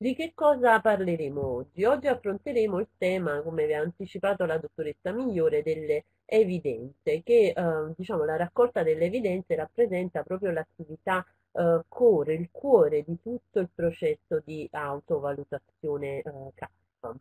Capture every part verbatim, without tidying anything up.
Di che cosa parleremo oggi? Oggi affronteremo il tema, come aveva anticipato la dottoressa Migliore, delle evidenze, che eh, diciamo la raccolta delle evidenze rappresenta proprio l'attività eh, core, il cuore di tutto il processo di autovalutazione eh, C A F.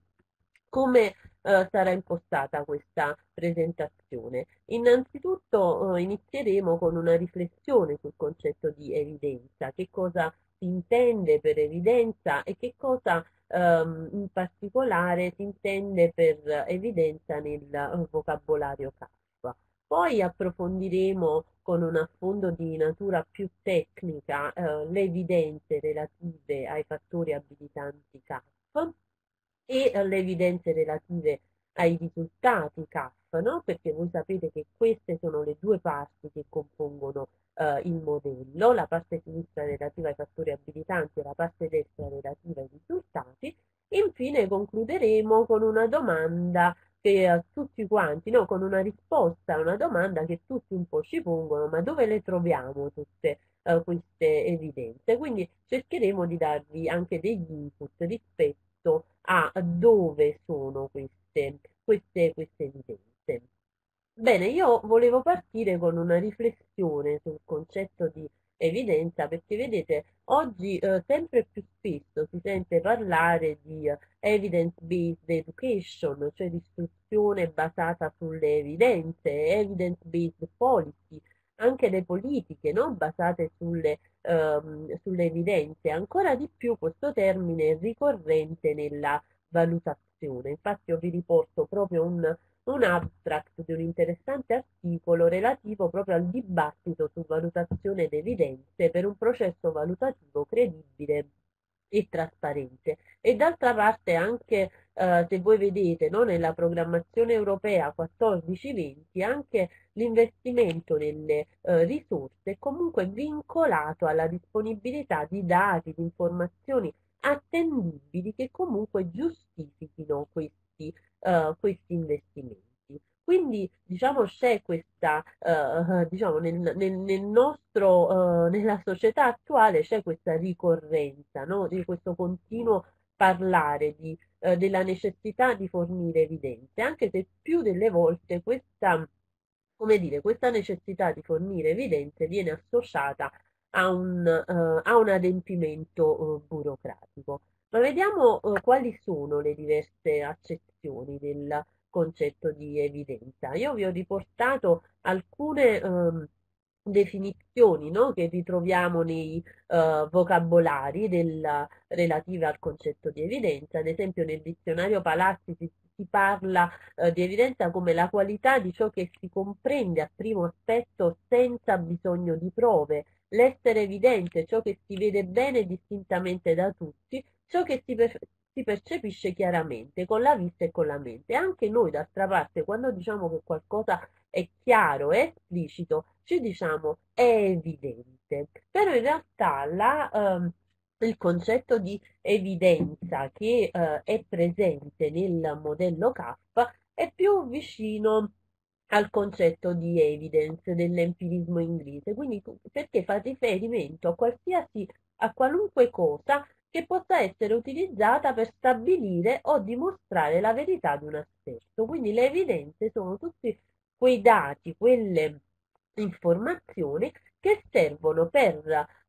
Come eh, sarà impostata questa presentazione? Innanzitutto eh, inizieremo con una riflessione sul concetto di evidenza, che cosa si intende per evidenza e che cosa ehm, in particolare si intende per evidenza nel eh, vocabolario C A F. Poi approfondiremo con un affondo di natura più tecnica eh, le evidenze relative ai fattori abilitanti C A F e eh, le evidenze relative ai risultati C A F, no? Perché voi sapete che queste sono le due parti che compongono eh, il modello, la parte sinistra relativa ai fattori abilitanti e la parte destra relativa ai risultati. Infine concluderemo con una domanda che eh, tutti quanti, no, con una risposta a una domanda che tutti un po' ci pongono, ma dove le troviamo tutte eh, queste evidenze? Quindi cercheremo di darvi anche degli input rispetto a dove sono queste, queste, queste evidenze. Bene, io volevo partire con una riflessione sul concetto di evidenza, perché vedete, oggi eh, sempre più spesso si sente parlare di eh, evidence-based education, cioè di istruzione basata sulle evidenze, evidence-based policy, anche le politiche, no? Basate sulle, ehm, sulle evidenze. Ancora di più questo termine è ricorrente nella valutazione. Infatti io vi riporto proprio un un abstract di un interessante articolo relativo proprio al dibattito su valutazione ed evidenze per un processo valutativo credibile e trasparente. E d'altra parte anche, eh, se voi vedete, no, nella programmazione europea quattordici venti, anche l'investimento nelle eh, risorse è comunque vincolato alla disponibilità di dati, di informazioni attendibili che comunque giustifichino questi eh, questi investimenti. Quindi diciamo c'è questa, eh, diciamo nel, nel, nel nostro, eh, nella società attuale c'è questa ricorrenza, no? Di questo continuo parlare di, eh, della necessità di fornire evidenze, anche se più delle volte questa, come dire, questa necessità di fornire evidenze viene associata a un, eh, a un adempimento eh, burocratico. Ma vediamo eh, quali sono le diverse accezioni del concetto di evidenza. Io vi ho riportato alcune ehm, definizioni, no, che ritroviamo nei eh, vocabolari del, relative al concetto di evidenza. Ad esempio nel dizionario Palazzi si, si parla eh, di evidenza come la qualità di ciò che si comprende a primo aspetto senza bisogno di prove, l'essere evidente, ciò che si vede bene e distintamente da tutti, ciò che si, per- si percepisce chiaramente con la vista e con la mente. Anche noi, d'altra parte, quando diciamo che qualcosa è chiaro, è esplicito, ci diciamo è evidente. Però in realtà la, ehm, il concetto di evidenza che eh, è presente nel modello C A F è più vicino al concetto di evidence dell'empirismo inglese, quindi perché fa riferimento a qualsiasi, a qualunque cosa che possa essere utilizzata per stabilire o dimostrare la verità di un asserto. Quindi le evidenze sono tutti quei dati, quelle informazioni che servono per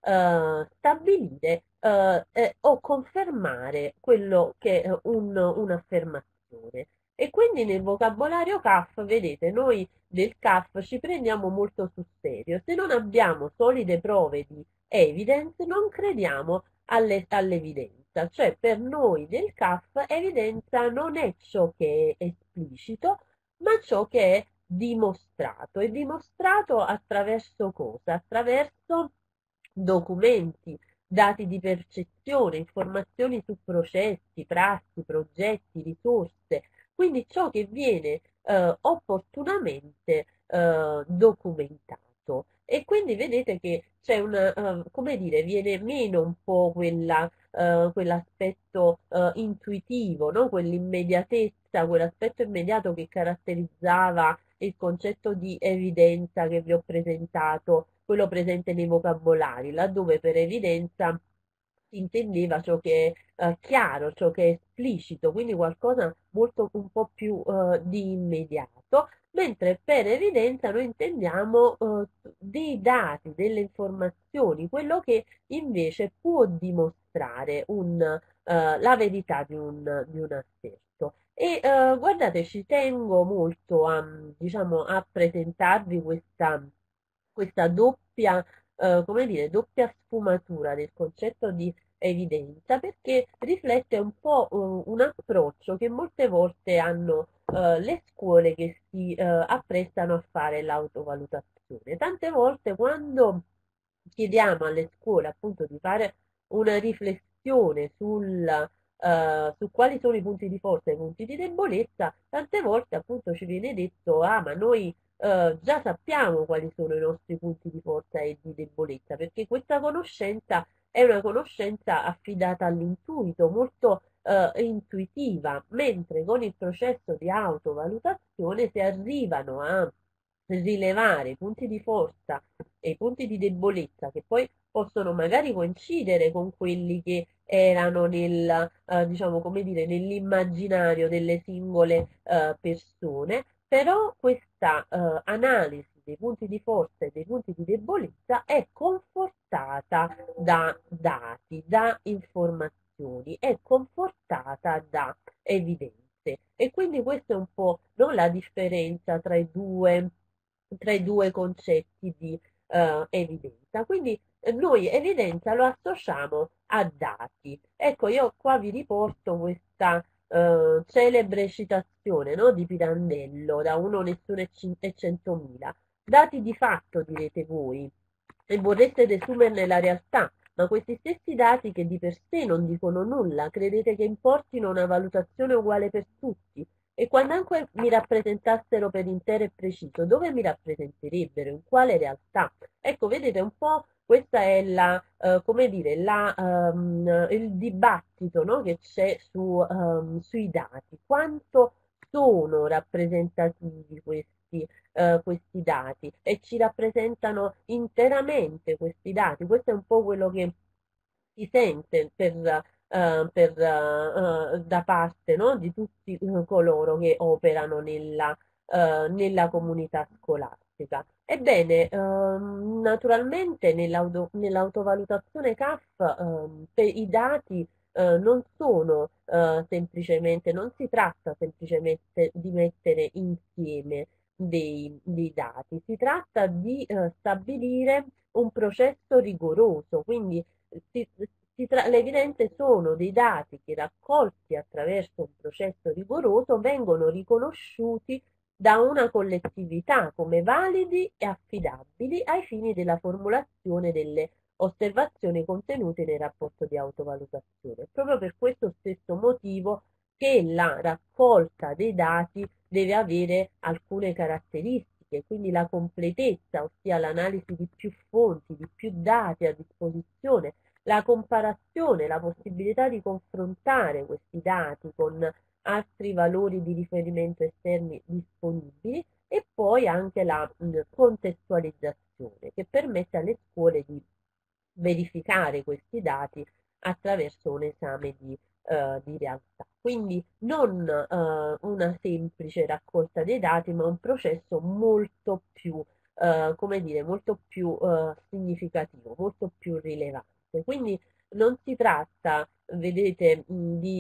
eh, stabilire eh, eh, o confermare quello che è un, un'affermazione. E quindi nel vocabolario C A F, vedete, noi del C A F ci prendiamo molto sul serio. Se non abbiamo solide prove di evidence, non crediamo alle, all'evidenza. Cioè, per noi del C A F, evidenza non è ciò che è esplicito, ma ciò che è dimostrato. È dimostrato attraverso cosa? Attraverso documenti, dati di percezione, informazioni su processi, prassi, progetti, risorse, quindi ciò che viene eh, opportunamente eh, documentato. E quindi vedete che c'è una, eh, come dire, viene meno un po' quella, eh, quell'aspetto eh, intuitivo, no? Quell'immediatezza, quell'aspetto immediato che caratterizzava il concetto di evidenza che vi ho presentato, quello presente nei vocabolari, laddove per evidenza si intendeva ciò che è eh, chiaro, ciò che è esplicito, quindi qualcosa molto un po' più eh, di immediato, mentre per evidenza noi intendiamo eh, dei dati, delle informazioni, quello che invece può dimostrare un, eh, la verità di un, di un asserto. E eh, guardate, ci tengo molto a, diciamo, a presentarvi questa, questa doppia, eh, come dire, doppia sfumatura del concetto di evidenza, perché riflette un po' un, un approccio che molte volte hanno eh, le scuole che si eh, apprestano a fare l'autovalutazione. Tante volte quando chiediamo alle scuole appunto di fare una riflessione sul, eh, su quali sono i punti di forza e i punti di debolezza, tante volte appunto ci viene detto, ah, ma noi eh, già sappiamo quali sono i nostri punti di forza e di debolezza, perché questa conoscenza è una conoscenza affidata all'intuito, molto eh, intuitiva, mentre con il processo di autovalutazione si arrivano a rilevare i punti di forza e i punti di debolezza che poi possono magari coincidere con quelli che erano nel, eh, diciamo, come dire, nell'immaginario delle singole eh, persone, però questa eh, analisi dei punti di forza e dei punti di debolezza è confortata da dati, da informazioni, è confortata da evidenze. E quindi questa è un po', no, la differenza tra i due, tra i due concetti di eh, evidenza. Quindi eh, noi evidenza lo associamo a dati. Ecco, io qua vi riporto questa eh, celebre citazione, no, di Pirandello da Uno, Nessuno e Cin- e Centomila. Dati di fatto, direte voi, e vorreste desumerne la realtà, ma questi stessi dati che di per sé non dicono nulla, credete che importino una valutazione uguale per tutti? E quand'anque mi rappresentassero per intero e preciso, dove mi rappresenterebbero? In quale realtà? Ecco, vedete un po', questa è la, eh, come dire, la, ehm, il dibattito, no, che c'è su, ehm, sui dati. Quanto sono rappresentativi questi, eh, questi dati e ci rappresentano interamente questi dati? Questo è un po' quello che si sente per, eh, per, eh, da parte, no, di tutti eh, coloro che operano nella, eh, nella comunità scolastica. Ebbene, ehm, naturalmente nell'auto- nell'autovalutazione C A F ehm, per i dati eh, non sono eh, semplicemente, non si tratta semplicemente di mettere insieme dei, dei dati, si tratta di eh, stabilire un processo rigoroso, quindi si, si tra- le evidenze sono dei dati che raccolti attraverso un processo rigoroso vengono riconosciuti da una collettività come validi e affidabili ai fini della formulazione delle osservazioni contenute nel rapporto di autovalutazione. Proprio per questo stesso motivo che la raccolta dei dati deve avere alcune caratteristiche, quindi la completezza, ossia l'analisi di più fonti, di più dati a disposizione, la comparazione, la possibilità di confrontare questi dati con altri valori di riferimento esterni disponibili e poi anche la mh, contestualizzazione che permette alle scuole di verificare questi dati attraverso un esame di, eh, di realtà. Quindi non eh, una semplice raccolta dei dati, ma un processo molto più, eh, come dire, molto più eh, significativo, molto più rilevante. Quindi non si tratta, vedete, mh, di,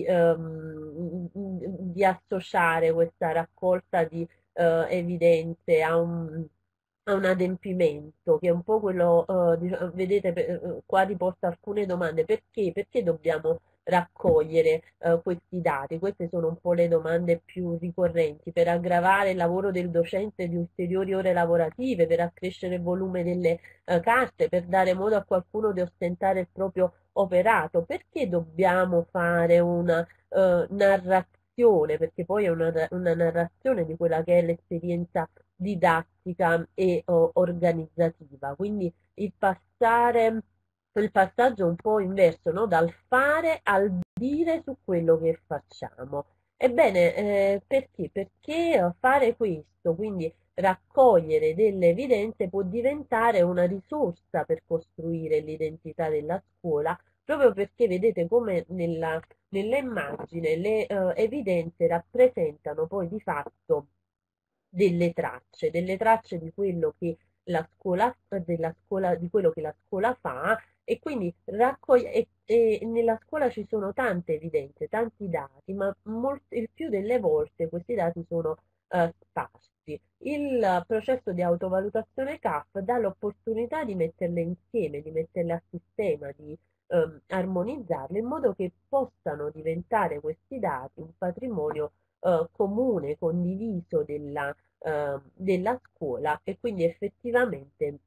ehm, di associare questa raccolta di eh, evidenze a un, a un adempimento, che è un po' quello, eh, dic- vedete, eh, qua riporto alcune domande. Perché? Perché dobbiamo raccogliere eh, questi dati? Queste sono un po' le domande più ricorrenti. Per aggravare il lavoro del docente di ulteriori ore lavorative, per accrescere il volume delle eh, carte, per dare modo a qualcuno di ostentare il proprio operato. Perché dobbiamo fare una eh, narrazione? Perché poi è una, una narrazione di quella che è l'esperienza didattica e o, organizzativa. Quindi il passare, il passaggio un po' inverso, no? Dal fare al dire su quello che facciamo. Ebbene, eh, perché? Perché fare questo, quindi raccogliere delle evidenze, può diventare una risorsa per costruire l'identità della scuola, proprio perché vedete come nella, nella immagine le eh, evidenze rappresentano poi di fatto delle tracce, delle tracce di quello che la scuola, della scuola, di quello che la scuola fa e quindi raccoglie, e, e nella scuola ci sono tante evidenze, tanti dati, ma molte, il più delle volte questi dati sono eh, sparsi. Il processo di autovalutazione C A F dà l'opportunità di metterle insieme, di metterle a sistema, di ehm, armonizzarle in modo che possano diventare questi dati un patrimonio eh, comune, condiviso della, eh, della scuola e quindi effettivamente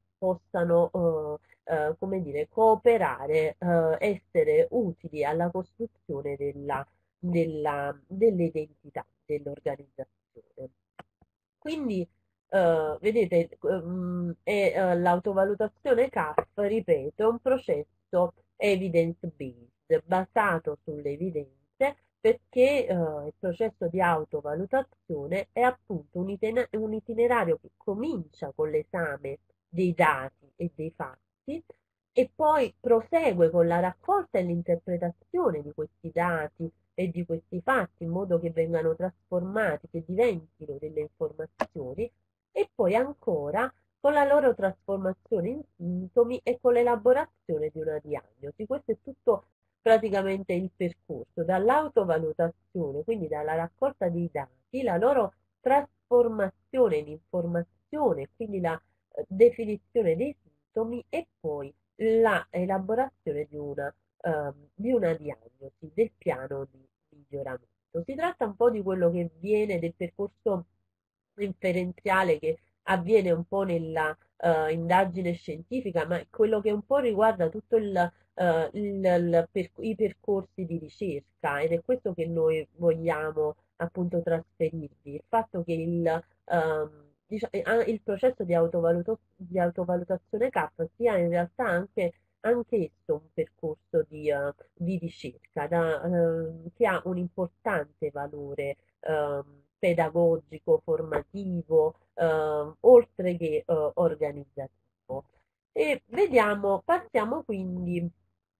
possano eh, eh, come dire, cooperare, eh, essere utili alla costruzione della, della, dell'identità dell'organizzazione. Quindi, eh, vedete, ehm, è, eh, l'autovalutazione C A F, ripeto, è un processo evidence-based, basato sulle evidenze, perché eh, il processo di autovalutazione è appunto un, itine- un itinerario che comincia con l'esame dei dati e dei fatti e poi prosegue con la raccolta e l'interpretazione di questi dati e di questi fatti in modo che vengano trasformati, che diventino delle informazioni e poi ancora con la loro trasformazione in sintomi e con l'elaborazione di una diagnosi. Questo è tutto praticamente il percorso, dall'autovalutazione, quindi dalla raccolta dei dati, la loro trasformazione in informazione, quindi la eh, definizione dei sintomi e poi la elaborazione di una, eh, di una diagnosi del piano di miglioramento. Si tratta un po' di quello che viene del percorso inferenziale che avviene un po' nella uh, indagine scientifica, ma quello che un po' riguarda tutto il, uh, il, il per, i percorsi di ricerca ed è questo che noi vogliamo appunto trasferirvi, il fatto che il, um, diciamo, il processo di, autovaluto, di autovalutazione C A P sia in realtà anche anch'esso un percorso di, uh, di ricerca da, uh, che ha un importante valore uh, pedagogico, formativo, uh, oltre che uh, organizzativo. E vediamo, passiamo quindi,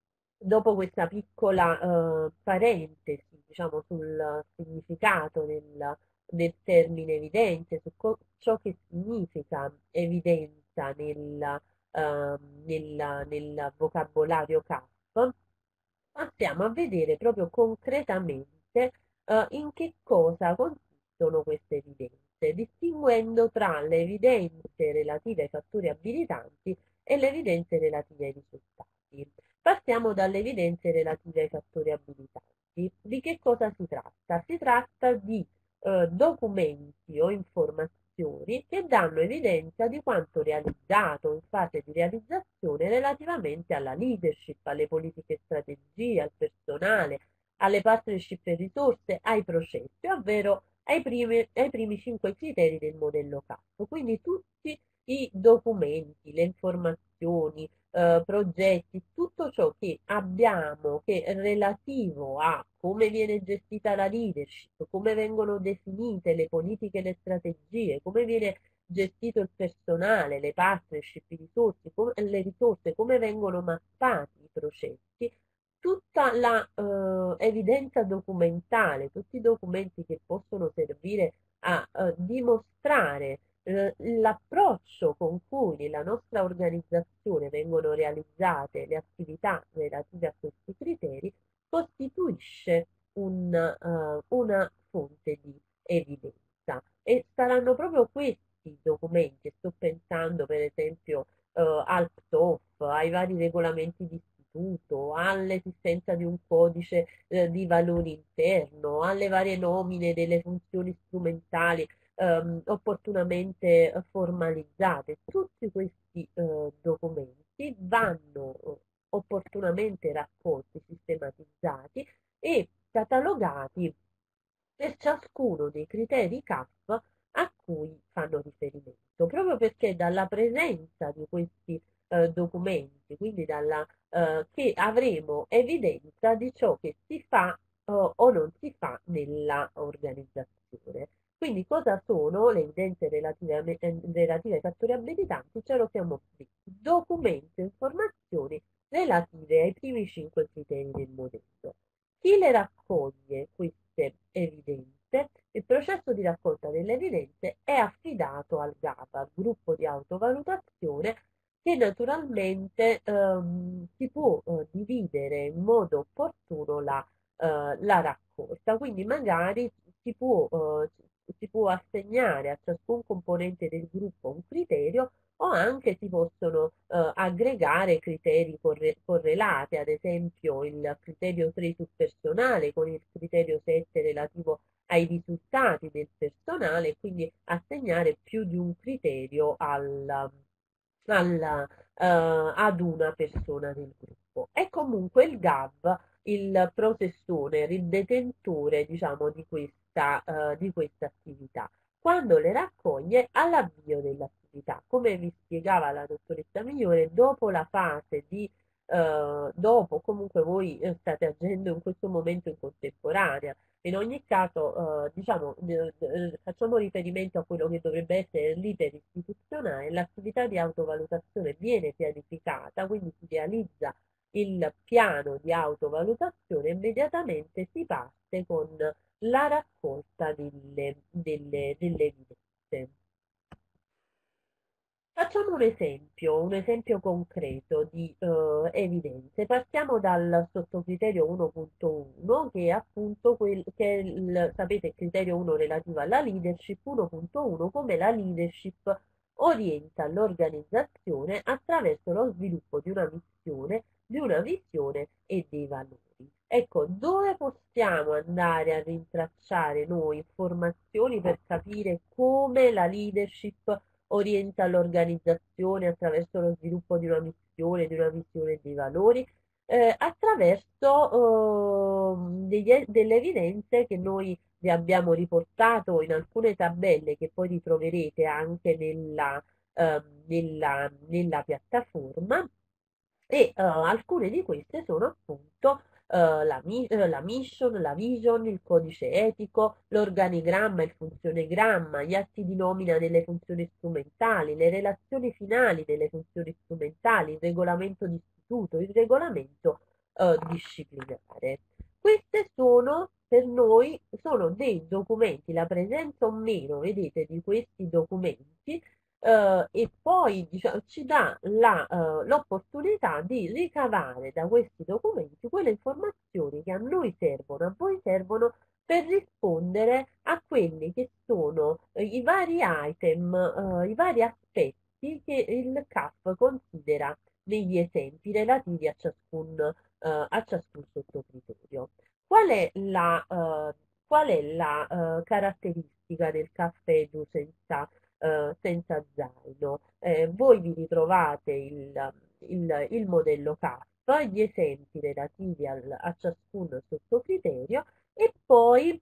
dopo questa piccola uh, parentesi, diciamo, sul significato del, del termine evidenze, su ciò che significa evidenza nel, uh, nel, nel vocabolario C A F, passiamo a vedere proprio concretamente eh, in che cosa consistono queste evidenze, distinguendo tra le evidenze relative ai fattori abilitanti e le evidenze relative ai risultati. Partiamo dalle evidenze relative ai fattori abilitanti. Di che cosa si tratta? Si tratta di eh, documenti o informazioni che danno evidenza di quanto realizzato in fase di realizzazione relativamente alla leadership, alle politiche e strategie, al personale, alle partnership e risorse, ai processi, ovvero ai primi, ai primi cinque criteri del modello C A P. Quindi tutti i documenti, le informazioni, eh, progetti, tutto ciò che abbiamo che è relativo a come viene gestita la leadership, come vengono definite le politiche e le strategie, come viene gestito il personale, le partnership, i risorse, come, le risorse, come vengono mappati i processi, tutta la eh, evidenza documentale, tutti i documenti che possono servire a eh, dimostrare eh, l'approccio con cui nella nostra organizzazione vengono realizzate le attività relative a questi criteri, costituisce un, uh, una fonte di evidenza. E saranno proprio questi documenti, sto pensando per esempio uh, al P T O F, ai vari regolamenti di istituto, all'esistenza di un codice eh, di valori interno, alle varie nomine delle funzioni strumentali ehm, opportunamente formalizzate. Tutti questi eh, documenti vanno eh, opportunamente raccolti, sistematizzati e catalogati per ciascuno dei criteri C A F a cui fanno riferimento, proprio perché dalla presenza di questi eh, documenti, quindi dalla, eh, che avremo evidenza di ciò che si fa eh, o non si fa nella organizzazione. Quindi cosa sono le evidenze relative, eh, relative ai fattori abilitanti? Ce lo siamo qui. Documento, informazioni relative ai primi cinque criteri del modello. Chi le raccoglie queste evidenze? Il processo di raccolta delle evidenze è affidato al GAPA, al gruppo di autovalutazione, che naturalmente ehm, si può eh, dividere in modo opportuno la, eh, la raccolta, quindi magari si può, eh, si può assegnare a ciascun componente del gruppo un criterio o anche si possono eh, aggregare criteri corre correlati, ad esempio il criterio tre sul personale con il criterio sette relativo ai risultati del personale, quindi assegnare più di un criterio al, alla, eh, ad una persona del gruppo. È comunque il G A V il processore, il detentore, diciamo, di questa, eh, di questa attività, quando le raccoglie all'avvio dell'attività. Come vi spiegava la dottoressa Migliore, dopo la fase di eh, dopo comunque voi eh, state agendo in questo momento in contemporanea. In ogni caso, eh, diciamo, eh, eh, facciamo riferimento a quello che dovrebbe essere l'iter istituzionale, l'attività di autovalutazione viene pianificata, quindi si realizza il piano di autovalutazione, immediatamente si parte con la raccolta delle, delle, delle evidenze. Facciamo un esempio, un esempio concreto di eh, evidenze. Partiamo dal sottocriterio uno punto uno, che è appunto quel che è il, sapete, il criterio uno relativo alla leadership, uno punto uno, come la leadership orienta l'organizzazione attraverso lo sviluppo di una missione, di una visione e dei valori. Ecco, dove possiamo andare a rintracciare noi informazioni per capire come la leadership orienta l'organizzazione attraverso lo sviluppo di una missione, di una visione e dei valori, eh, attraverso eh, degli- delle evidenze che noi vi abbiamo riportato in alcune tabelle che poi ritroverete anche nella, ehm, nella, nella piattaforma e uh, alcune di queste sono appunto uh, la, mi- eh, la mission, la vision, il codice etico, l'organigramma, il funzionegramma, gli atti di nomina delle funzioni strumentali, le relazioni finali delle funzioni strumentali, il regolamento d'istituto, il regolamento uh, disciplinare. Queste sono per noi sono dei documenti, la presenza o meno, vedete, di questi documenti eh, e poi diciamo, ci dà la, eh, l'opportunità di ricavare da questi documenti quelle informazioni che a noi servono, a voi servono per rispondere a quelli che sono eh, i vari item, eh, i vari aspetti che il C A F considera negli esempi relativi a ciascun, eh, a ciascun sottocriterio. Qual è la, eh, qual è la eh, caratteristica del caffè Edu senza eh, senza zaino? Eh, voi vi ritrovate il, il, il modello K, gli esempi relativi al, a ciascun sottocriterio e poi,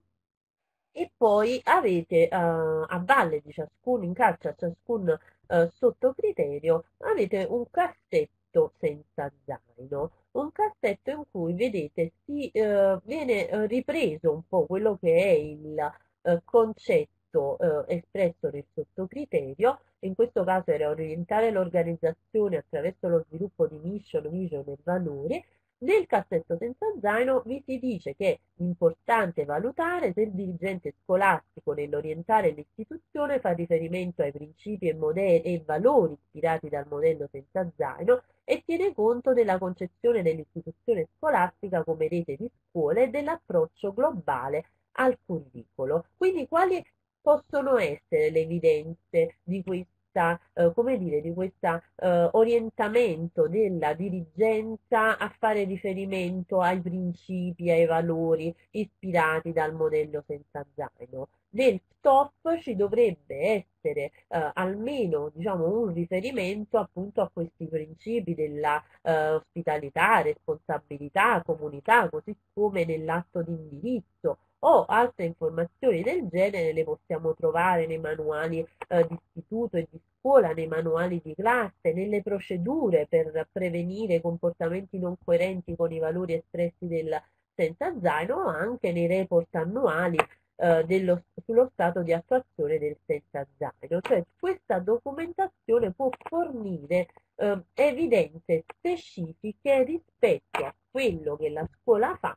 e poi avete eh, a valle di ciascun, in calce a ciascun eh, sottocriterio, avete un cassetto senza zaino. Un cassetto in cui vedete si eh, viene eh, ripreso un po' quello che è il eh, concetto eh, espresso nel sottocriterio, in questo caso era orientare l'organizzazione attraverso lo sviluppo di mission, vision e valori. Nel cassetto senza zaino vi si dice che è importante valutare se il dirigente scolastico nell'orientare l'istituzione fa riferimento ai principi e, modelli, e valori ispirati dal modello senza zaino e tiene conto della concezione dell'istituzione scolastica come rete di scuole e dell'approccio globale al curricolo. Quindi quali possono essere le evidenze di questa, eh, come dire, di questo eh, orientamento della dirigenza a fare riferimento ai principi, ai valori ispirati dal modello senza zaino? Nel T O F ci dovrebbe essere eh, almeno diciamo, un riferimento appunto a questi principi della eh, ospitalità, responsabilità, comunità, così come nell'atto di indirizzo o altre informazioni del genere le possiamo trovare nei manuali eh, di istituto e di scuola, nei manuali di classe, nelle procedure per prevenire comportamenti non coerenti con i valori espressi del senza zaino o anche nei report annuali eh, dello, sullo stato di attuazione del senza zaino, cioè questa documentazione può fornire eh, evidenze specifiche rispetto a quello che la scuola fa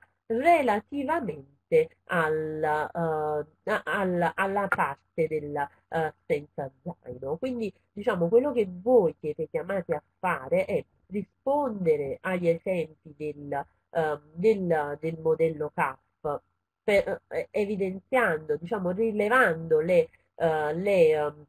relativamente alla, uh, alla, alla parte della uh, senza zaino. Quindi diciamo quello che voi siete chiamati a fare è rispondere agli esempi del, uh, del, del modello C A F, per, eh, evidenziando, diciamo, rilevando le, uh, le um,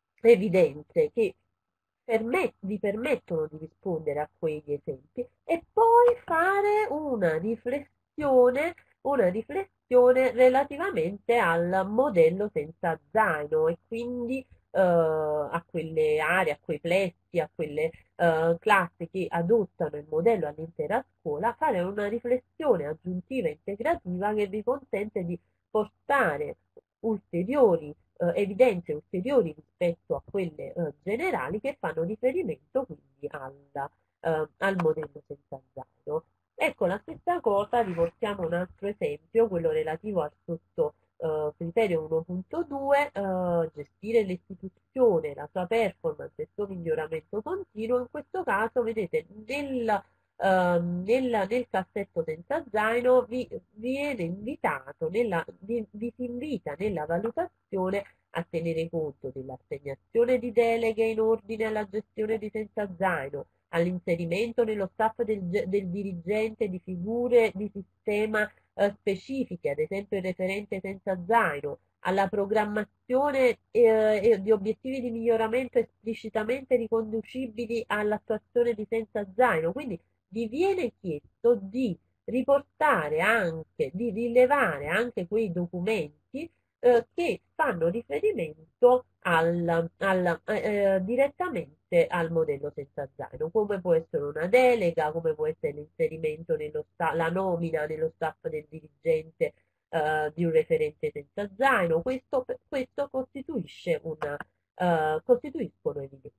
evidenze che permet- vi permettono di rispondere a quegli esempi e poi fare una riflessione, una riflessione relativamente al modello senza zaino e quindi eh, a quelle aree, a quei plessi, a quelle eh, classi che adottano il modello all'intera scuola, fare una riflessione aggiuntiva e integrativa che vi consente di portare ulteriori eh, evidenze ulteriori rispetto a quelle eh, generali che fanno riferimento quindi alla, eh, al modello senza zaino. Ecco, la stessa cosa, riportiamo un altro esempio, quello relativo al sotto eh, criterio uno punto due, eh, gestire l'istituzione, la sua performance e il suo miglioramento continuo. In questo caso, vedete, nel Uh, nel, nel cassetto senza zaino vi viene invitato, nella, vi, vi si invita nella valutazione a tenere conto dell'assegnazione di deleghe in ordine alla gestione di senza zaino, all'inserimento nello staff del, del dirigente di figure di sistema eh, specifiche, ad esempio il referente senza zaino, alla programmazione eh, di obiettivi di miglioramento esplicitamente riconducibili all'attuazione di senza zaino. Quindi vi viene chiesto di riportare anche, di rilevare anche quei documenti eh, che fanno riferimento al, al, eh, direttamente al modello senza zaino, come può essere una delega, come può essere l'inserimento nello sta- la nomina nello staff del dirigente eh, di un referente senza zaino. Questo, questo costituisce una, eh, costituiscono evidenze.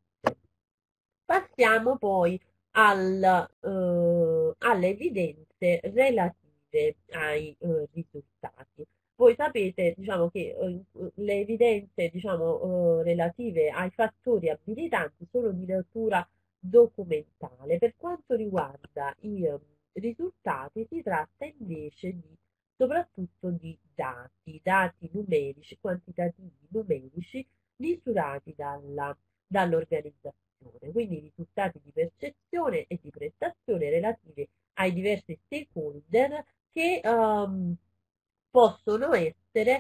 Passiamo poi al, eh, alle evidenze relative ai eh, risultati. Voi sapete, diciamo, che eh, le evidenze, diciamo, eh, relative ai fattori abilitanti sono di natura documentale. Per quanto riguarda i eh, risultati, si tratta invece di, soprattutto di dati, dati numerici, quantitativi numerici misurati dalla, dall'organizzazione. Quindi risultati di percezione e di prestazione relativi ai diversi stakeholder che um, possono essere,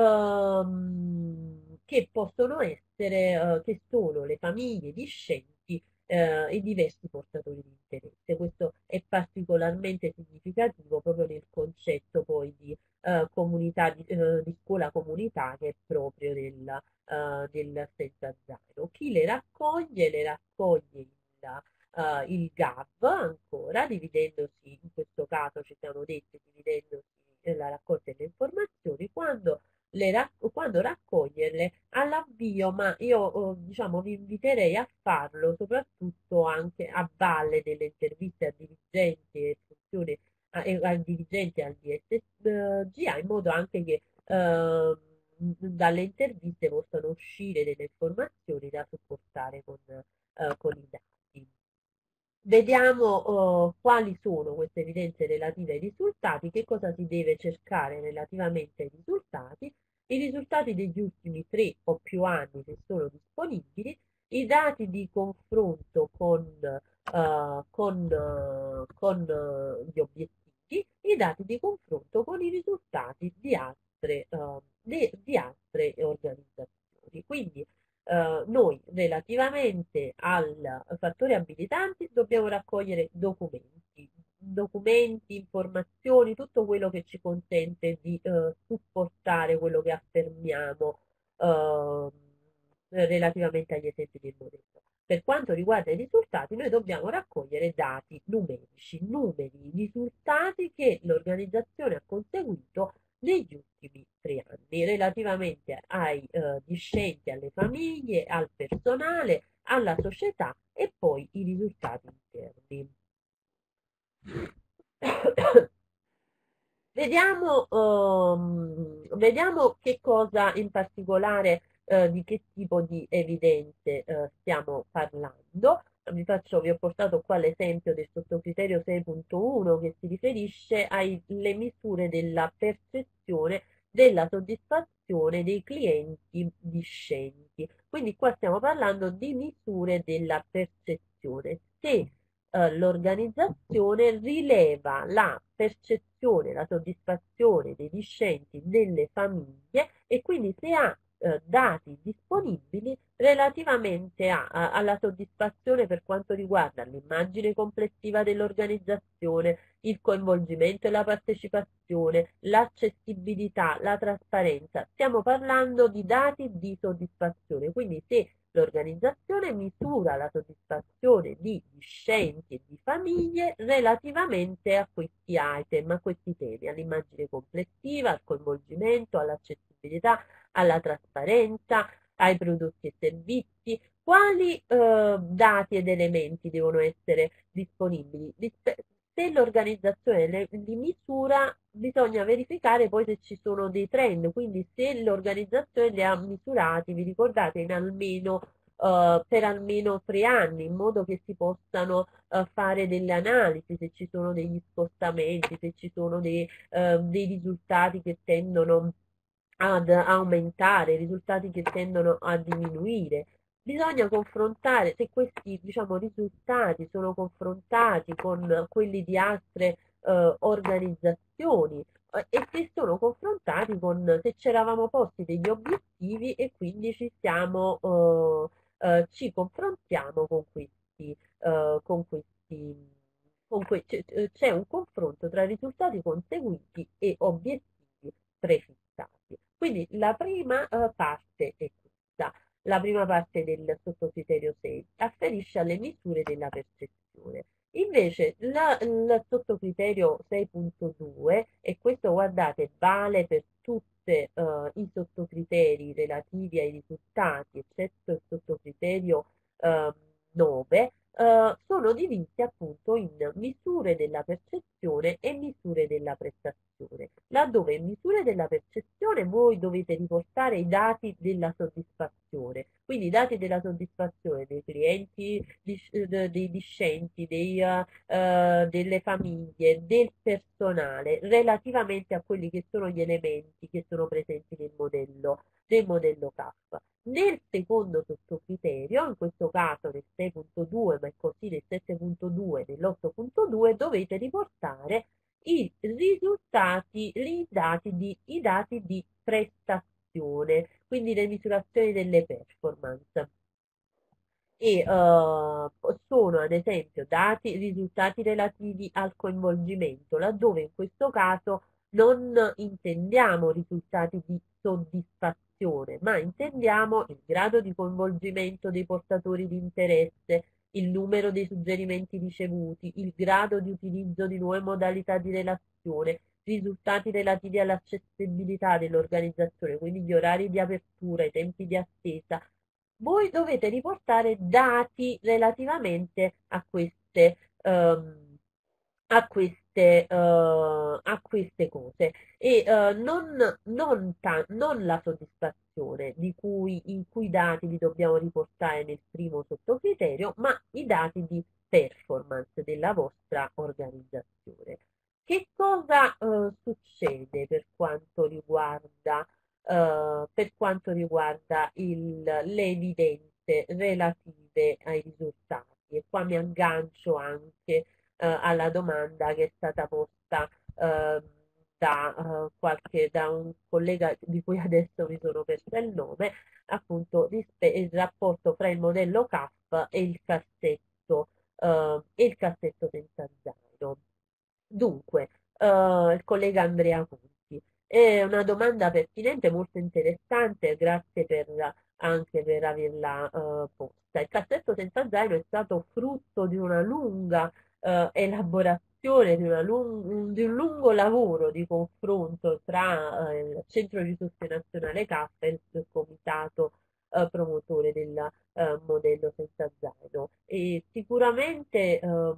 um, che possono essere, uh, che sono le famiglie discenti uh, e diversi portatori di interesse. Questo è particolarmente significativo proprio nel concetto poi di uh, comunità di, uh, di scuola comunitaria e proprio del, uh, del senza zaino. Chi le raccoglie? Le raccoglie il, uh, il G A V ancora, dividendosi, in questo caso ci siamo detti, dividendosi la raccolta delle informazioni, quando, le rac- quando raccoglierle all'avvio, ma io eh, diciamo vi inviterei a farlo soprattutto anche a valle delle interviste a dirigenti e funzioni a, e al dirigente al D S G A, in modo anche che eh, dalle interviste possano uscire delle informazioni da supportare con, eh, con i dati. Vediamo uh, quali sono queste evidenze relative ai risultati, che cosa si deve cercare relativamente ai risultati, i risultati degli ultimi tre o più anni che sono disponibili, i dati di confronto con, uh, con, uh, con uh, gli obiettivi, i dati di confronto con i risultati di altre, uh, di, di altre organizzazioni. Quindi Uh, noi relativamente al fattore abilitanti dobbiamo raccogliere documenti, documenti, informazioni, tutto quello che ci consente di uh, supportare quello che affermiamo uh, relativamente agli esempi del modello. Per quanto riguarda i risultati, noi dobbiamo raccogliere dati numerici, numeri, risultati che l'organizzazione ha conseguito negli ultimi tre anni relativamente ai eh, discenti, alle famiglie, al personale, alla società e poi i risultati interni. Vediamo um, vediamo che cosa in particolare, eh, di che tipo di evidenze eh, stiamo parlando. Vi faccio, vi ho portato qua l'esempio del sottocriterio sei punto uno che si riferisce alle misure della percezione della soddisfazione dei clienti discenti. Quindi qua stiamo parlando di misure della percezione. Se eh, l'organizzazione rileva la percezione, la soddisfazione dei discenti delle famiglie e quindi se ha eh, dati disponibili relativamente a, a, alla soddisfazione per quanto riguarda l'immagine complessiva dell'organizzazione, il coinvolgimento e la partecipazione, l'accessibilità, la trasparenza. Stiamo parlando di dati di soddisfazione, quindi se l'organizzazione misura la soddisfazione di discenti e di famiglie relativamente a questi item, a questi temi, all'immagine complessiva, al coinvolgimento, all'accessibilità, alla trasparenza, ai prodotti e servizi, quali eh, dati ed elementi devono essere disponibili. Se l'organizzazione li misura, bisogna verificare poi se ci sono dei trend, quindi se l'organizzazione li ha misurati, vi ricordate, in almeno, uh, per almeno tre anni, in modo che si possano uh, fare delle analisi, se ci sono degli scostamenti, se ci sono dei, uh, dei risultati che tendono ad aumentare, risultati che tendono a diminuire. Bisogna confrontare se questi, diciamo, risultati sono confrontati con quelli di altre eh, organizzazioni eh, e se sono confrontati con se ci eravamo posti degli obiettivi e quindi ci siamo, eh, eh, ci confrontiamo con questi, eh, con questi, con que- c'è un confronto tra risultati conseguiti e obiettivi prefissati. Quindi la prima eh, parte è questa. La prima parte del sottocriterio sei afferisce alle misure della percezione. Invece la, il sottocriterio sei punto due, e questo guardate vale per tutti eh, i sottocriteri relativi ai risultati, eccetto il sottocriterio eh, nove, eh, sono divisi appunto in misure della percezione e misure della prestazione. Laddove in misure della percezione voi dovete riportare i dati della soddisfazione, quindi i dati della soddisfazione dei clienti, dei discenti, dei, uh, uh, delle famiglie, del personale, relativamente a quelli che sono gli elementi che sono presenti nel modello, del modello C A F. Nel secondo sottocriterio, in questo caso nel sei punto due, ma è così nel sette punto due, nell'otto punto due, dovete riportare i risultati, i dati di, i dati di prestazione, quindi le misurazioni delle performance. E uh, sono ad esempio dati, risultati relativi al coinvolgimento, laddove in questo caso non intendiamo risultati di soddisfazione, ma intendiamo il grado di coinvolgimento dei portatori di interesse, il numero dei suggerimenti ricevuti, il grado di utilizzo di nuove modalità di relazione, risultati relativi all'accessibilità dell'organizzazione, quindi gli orari di apertura, i tempi di attesa. Voi dovete riportare dati relativamente a queste, um, a queste, uh, a queste cose e uh, non, non, non la soddisfazione di cui, in cui i dati li dobbiamo riportare nel primo sottocriterio, ma i dati di performance della vostra organizzazione. Che cosa uh, succede per quanto riguarda, uh, per quanto riguarda il, le evidenze relative ai risultati? E qua mi aggancio anche eh, alla domanda che è stata posta eh, da, eh, qualche, da un collega di cui adesso mi sono persa il nome, appunto il rapporto fra il modello C A F e il cassetto, eh, e il cassetto senza zaino. Dunque, eh, il collega Andrea Conti, è una domanda pertinente, molto interessante, grazie per, anche per averla eh, posta. Il cassetto senza zaino è stato frutto di una lunga eh, elaborazione, di, una lung- di un lungo lavoro di confronto tra eh, il Centro Risorse Nazionale C A F e il comitato eh, promotore del eh, modello senza zaino. E sicuramente ehm,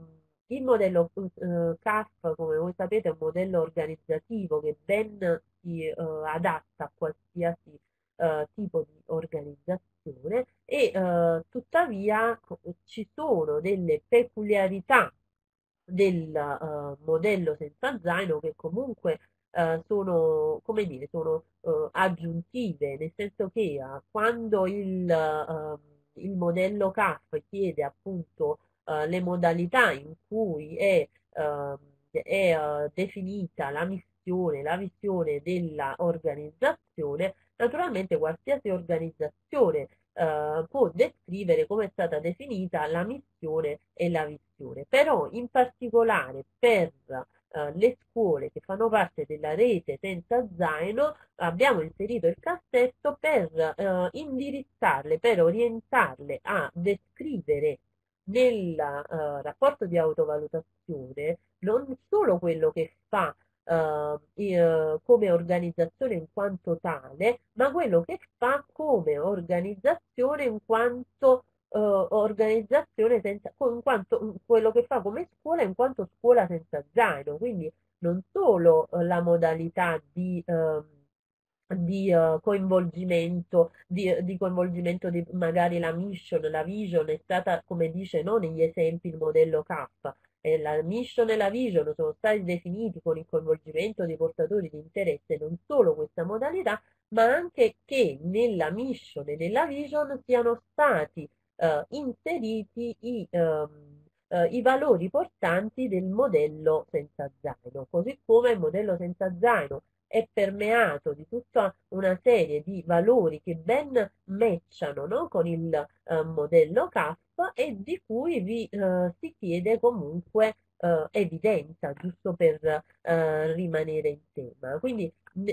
Il modello eh, C A F, come voi sapete, è un modello organizzativo che ben si eh, adatta a qualsiasi eh, tipo di organizzazione e eh, tuttavia co- ci sono delle peculiarità del eh, modello senza zaino che comunque eh, sono, come dire, sono eh, aggiuntive, nel senso che eh, quando il, ehm, il modello C A F chiede appunto eh, le modalità in cui è, ehm, è eh, definita la missione, la visione della organizzazione, naturalmente qualsiasi organizzazione eh, può descrivere come è stata definita la missione e la visione, però in particolare per eh, le scuole che fanno parte della rete senza zaino abbiamo inserito il cassetto per eh, indirizzarle, per orientarle a descrivere nel eh, rapporto di autovalutazione non solo quello che fa eh, eh, come organizzazione in quanto tale, ma quello che fa come organizzazione in quanto eh, organizzazione senza, in quanto quello che fa come scuola in quanto scuola senza zaino, quindi non solo eh, la modalità di ehm, di eh, coinvolgimento, di, di coinvolgimento di magari la mission, la vision è stata, come dice, no, negli esempi il modello K, e la mission e la vision sono stati definiti con il coinvolgimento dei portatori di interesse, non solo questa modalità, ma anche che nella mission e nella vision siano stati eh, inseriti i, ehm, eh, i valori portanti del modello senza zaino, così come il modello senza zaino è permeato di tutta una serie di valori che ben matchano, no, con il eh, modello K e di cui vi eh, si chiede comunque eh, evidenza, giusto per eh, rimanere in tema. Quindi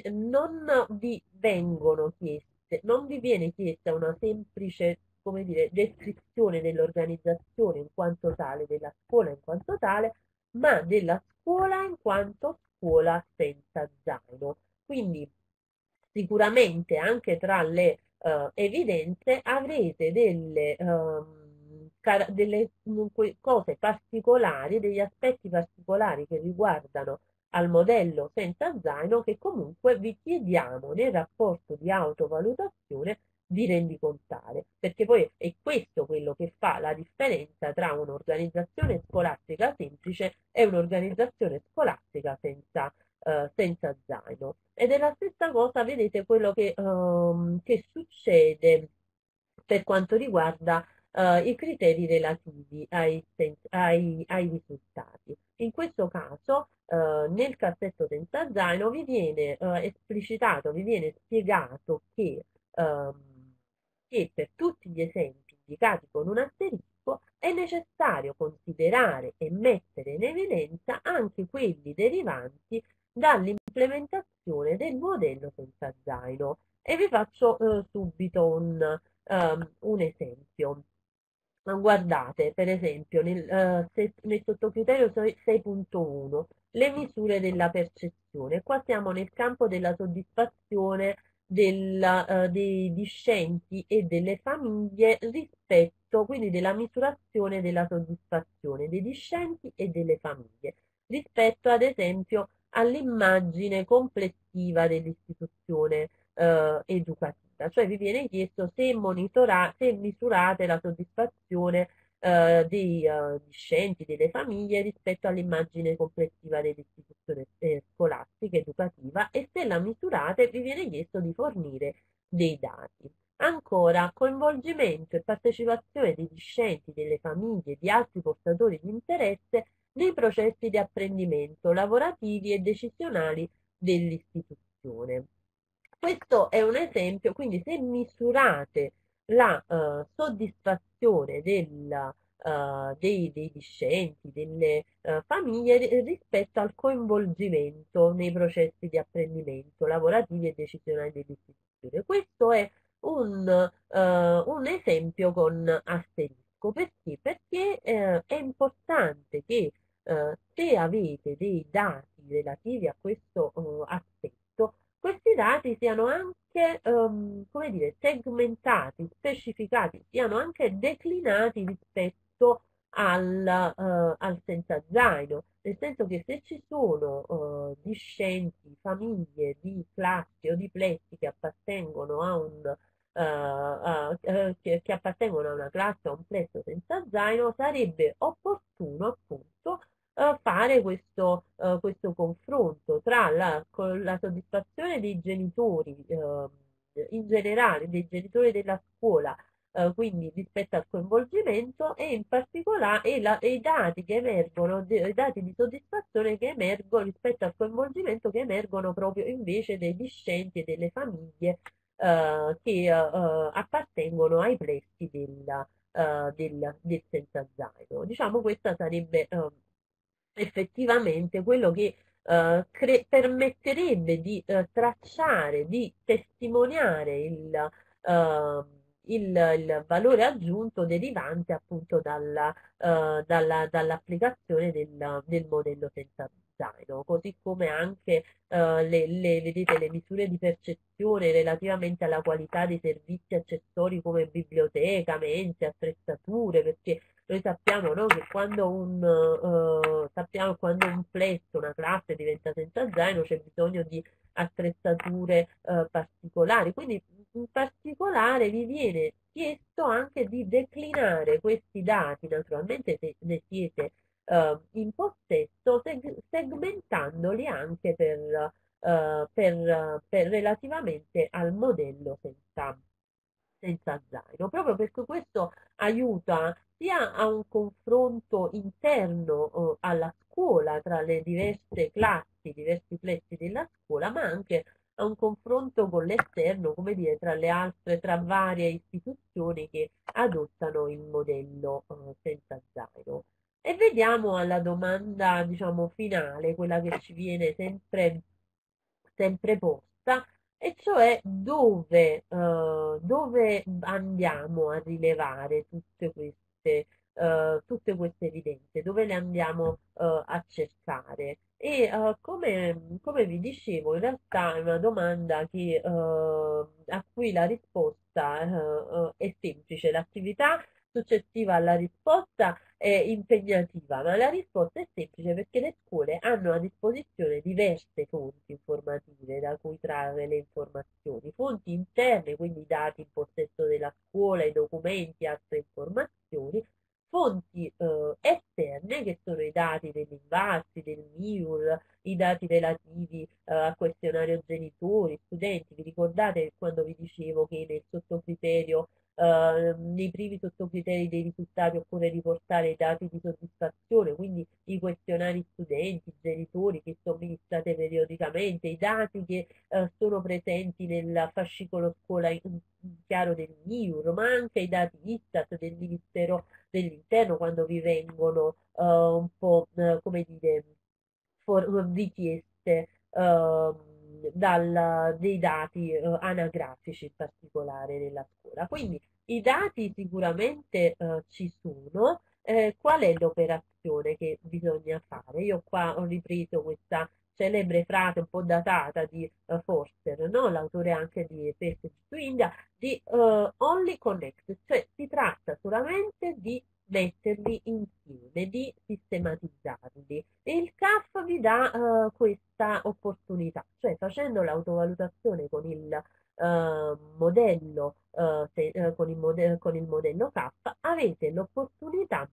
non vi vengono chieste, non vi viene chiesta una semplice, come dire, descrizione dell'organizzazione in quanto tale, della scuola in quanto tale, ma della scuola in quanto scuola senza zaino. Quindi sicuramente anche tra le eh, evidenze avrete delle, ehm, car- delle mm, que- cose particolari, degli aspetti particolari che riguardano al modello senza zaino che comunque vi chiediamo nel rapporto di autovalutazione di rendicontare, perché poi è questo quello che fa la differenza tra un'organizzazione scolastica semplice e un'organizzazione scolastica senza, eh, senza zaino. Ed è la stessa cosa, vedete, quello che, ehm, che succede per quanto riguarda eh, i criteri relativi ai, sen- ai- ai risultati. In questo caso, eh, nel cassetto senza zaino vi viene eh, esplicitato, vi viene spiegato che, ehm, che per tutti gli esempi indicati con un asterisco è necessario considerare e mettere in evidenza anche quelli derivanti dall'implementazione del modello senza zaino. E vi faccio eh, subito un, um, un esempio. Guardate, per esempio, nel, eh, se- nel sottocriterio sei punto uno, le misure della percezione. Qua siamo nel campo della soddisfazione della, eh, dei discenti e delle famiglie rispetto, quindi della misurazione della soddisfazione dei discenti e delle famiglie rispetto, ad esempio, all'immagine complessiva dell'istituzione eh, educativa, cioè vi viene chiesto se, monitora- se misurate la soddisfazione eh, dei eh, discenti, delle famiglie rispetto all'immagine complessiva dell'istituzione eh, scolastica, educativa e se la misurate vi viene chiesto di fornire dei dati. Ancora, coinvolgimento e partecipazione dei discenti, delle famiglie e di altri portatori di interesse nei processi di apprendimento lavorativi e decisionali dell'istituzione. Questo è un esempio, quindi se misurate la eh, soddisfazione della, eh, dei, dei discenti, delle eh, famiglie rispetto al coinvolgimento nei processi di apprendimento lavorativi e decisionali dell'istituzione. Questo è un, eh, un esempio con asterisco. Perché? Perché eh, è importante che eh, se avete dei dati relativi a questo eh, aspetto, questi dati siano anche, ehm, come dire, segmentati, specificati, siano anche declinati rispetto al, eh, al senza zaino, nel senso che se ci sono eh, discenti, famiglie di classi o di plessi che appartengono a un eh, a- eh, che, che appartengono a una classe o a un plesso senza zaino, sarebbe opportuno appunto eh, fare questo, eh, questo confronto tra la, con la soddisfazione dei genitori, eh, in generale, dei genitori della scuola, eh, quindi rispetto al coinvolgimento e in particolare e, la- e i dati che emergono, de- i dati di soddisfazione che emergono rispetto al coinvolgimento che emergono proprio invece dei discenti e delle famiglie eh, che eh, appartengono ai plessi del, eh, del, del senza zaino. Diciamo questa sarebbe eh, effettivamente quello che eh, cre- permetterebbe di eh, tracciare, di testimoniare il, eh, il, il valore aggiunto derivante appunto dalla, eh, dalla- dall'applicazione del, del modello senza zaino, così come anche eh, le, le- vedete, le misure di percezione relativamente alla qualità dei servizi accessori come biblioteca, mense, attrezzature, perché noi sappiamo, no, che quando un, eh, sappiamo quando un plesso, una classe diventa senza zaino, c'è bisogno di attrezzature eh, particolari. Quindi in particolare vi viene chiesto anche di declinare questi dati, naturalmente se ne siete eh, in possesso, seg- segmentandoli anche per, eh, per, per relativamente al modello senza senza zaino, proprio perché questo aiuta sia a un confronto interno eh, alla scuola tra le diverse classi, i diversi plessi della scuola, ma anche a un confronto con l'esterno, come dire, tra le altre, tra varie istituzioni che adottano il modello eh, senza zaino. E vediamo alla domanda, diciamo, finale, quella che ci viene sempre, sempre posta, e cioè dove, eh, dove andiamo a rilevare tutte queste, eh, tutte queste evidenze, dove le andiamo eh, a cercare. E eh, come, come vi dicevo, in realtà è una domanda che, eh, a cui la risposta eh, eh, è semplice. L'attività successiva alla risposta è impegnativa, ma la risposta è semplice perché le scuole hanno a disposizione diverse fonti informative da cui trarre le informazioni, fonti interne, quindi i dati in possesso della scuola, i documenti, altre informazioni, fonti eh, esterne che sono i dati dell'Invalsi, del MIUR, i dati relativi eh, al questionario genitori, studenti. Vi ricordate quando vi dicevo che nel sottocriterio Uh, nei primi sottocriteri dei risultati occorre riportare i dati di soddisfazione, quindi i questionari studenti, genitori che somministrate periodicamente, i dati che uh, sono presenti nel fascicolo scuola in, in chiaro del MIUR, ma anche i dati ISTAT del Ministero dell'Interno quando vi vengono uh, un po' uh, come dire for- richieste uh, dal, dei dati uh, anagrafici in particolare nella scuola. Quindi i dati sicuramente eh, ci sono. Eh, qual è l'operazione che bisogna fare? Io qua ho ripreso questa celebre frase un po' datata di eh, Forster, no? L'autore anche di Passage to India, di eh, only connect, cioè si tratta solamente di metterli insieme, di sistematizzarli. E il C A F vi dà eh, questa opportunità, cioè facendo l'autovalutazione con il eh, modello, eh, se- eh, con il, mode- con il modello K, avete l'opportunità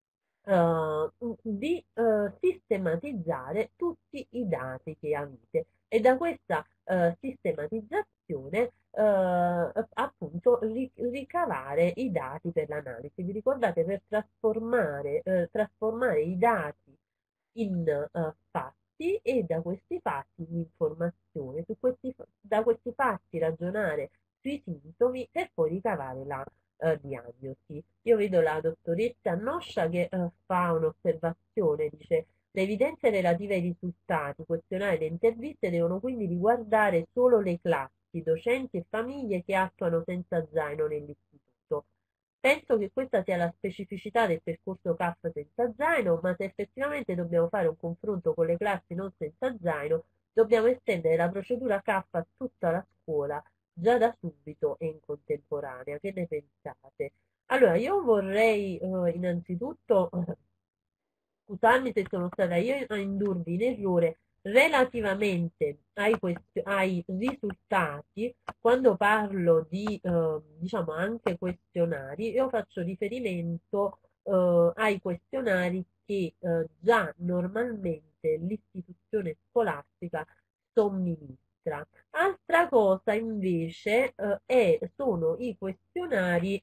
eh, di eh, sistematizzare tutti i dati che avete e da questa eh, sistematizzazione eh, appunto ri- ricavare i dati per l'analisi. Vi ricordate per trasformare, eh, trasformare i dati in eh, fatti e da questi fatti in informazione, su questi, da questi fatti ragionare sui sintomi per poi ricavare la eh, diagnosi. Io vedo la dottoressa Noscia che eh, fa un'osservazione, dice le evidenze relative ai risultati, questionari e interviste devono quindi riguardare solo le classi, docenti e famiglie che attuano senza zaino nell'istituto. Penso che questa sia la specificità del percorso C A F senza zaino, ma se effettivamente dobbiamo fare un confronto con le classi non senza zaino, dobbiamo estendere la procedura C A F a tutta la scuola già da subito e in contemporanea. Che ne pensate? Allora, io vorrei eh, innanzitutto scusarmi se sono stata io a indurvi in errore relativamente ai, quest- ai risultati. Quando parlo di, eh, diciamo, anche questionari, io faccio riferimento eh, ai questionari che eh, già normalmente l'istituzione scolastica somministra. Altra cosa invece eh, è- sono i questionari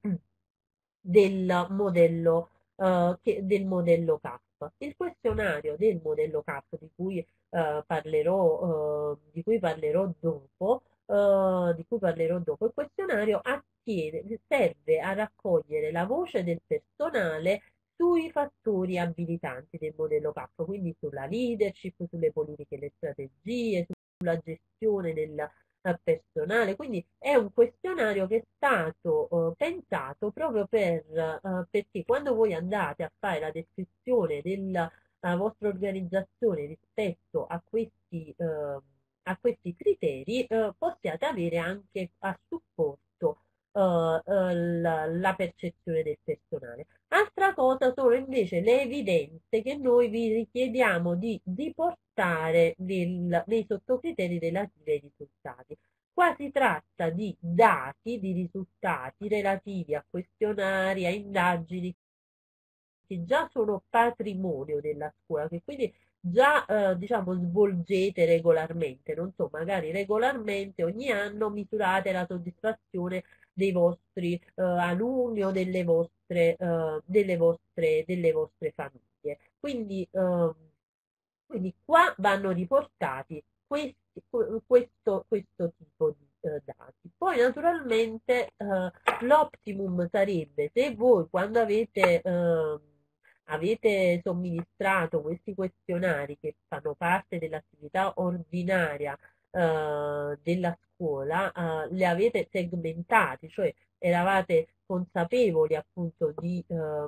del modello, eh, che- del modello C A P. Il questionario del modello C A P di cui eh, parlerò, eh, di cui parlerò dopo, eh, di cui parlerò dopo, il questionario attiene, serve a raccogliere la voce del personale sui fattori abilitanti del modello C A P, quindi sulla leadership, sulle politiche e le strategie, sulla gestione del eh, personale. Quindi è un questionario che è stato eh, pensato proprio per, eh, perché quando voi andate a fare la descrizione della eh, vostra organizzazione rispetto a questi, eh, a questi criteri, eh, possiate avere anche a supporto eh, eh, la, la percezione del personale. Altra cosa sono invece le evidenze che noi vi richiediamo di riportare nel, nei sottocriteri relativi ai risultati. Qua si tratta di dati, di risultati relativi a questionari, a indagini che già sono patrimonio della scuola, che quindi già eh, diciamo svolgete regolarmente, non so, magari regolarmente ogni anno misurate la soddisfazione dei vostri eh, alunni o delle vostre, eh, delle vostre, delle vostre famiglie. Quindi, ehm, quindi qua vanno riportati questi- questo, questo tipo di eh, dati. Poi naturalmente eh, l'optimum sarebbe se voi quando avete, ehm, avete somministrato questi questionari che fanno parte dell'attività ordinaria eh, della scuola, eh, li avete segmentati, cioè eravate consapevoli appunto di, ehm,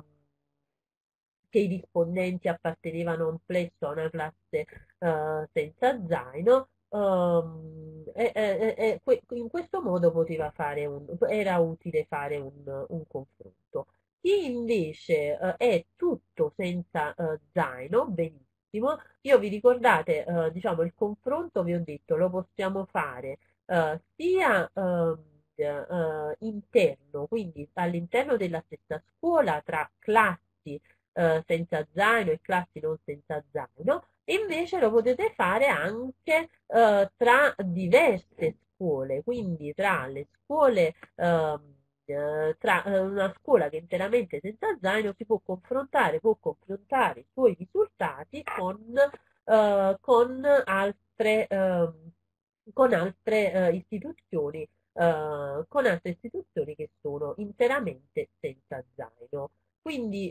che i rispondenti appartenevano a un plesso, a una classe eh, senza zaino, ehm, e- e- e- que- in questo modo poteva fare un, era utile fare un, un confronto. Chi invece eh, è tutto senza eh, zaino, benissimo, io vi ricordate, eh, diciamo, il confronto, vi ho detto, lo possiamo fare eh, sia ehm, eh, interno, quindi all'interno della stessa scuola, tra classi eh, senza zaino e classi non senza zaino, e invece lo potete fare anche eh, tra diverse scuole, quindi tra le scuole, ehm, eh, tra eh, una scuola che è interamente senza zaino si può confrontare, può confrontare i suoi risultati con, eh, con altre, ehm, con altre eh, istituzioni, eh, con altre istituzioni che sono interamente senza zaino. Quindi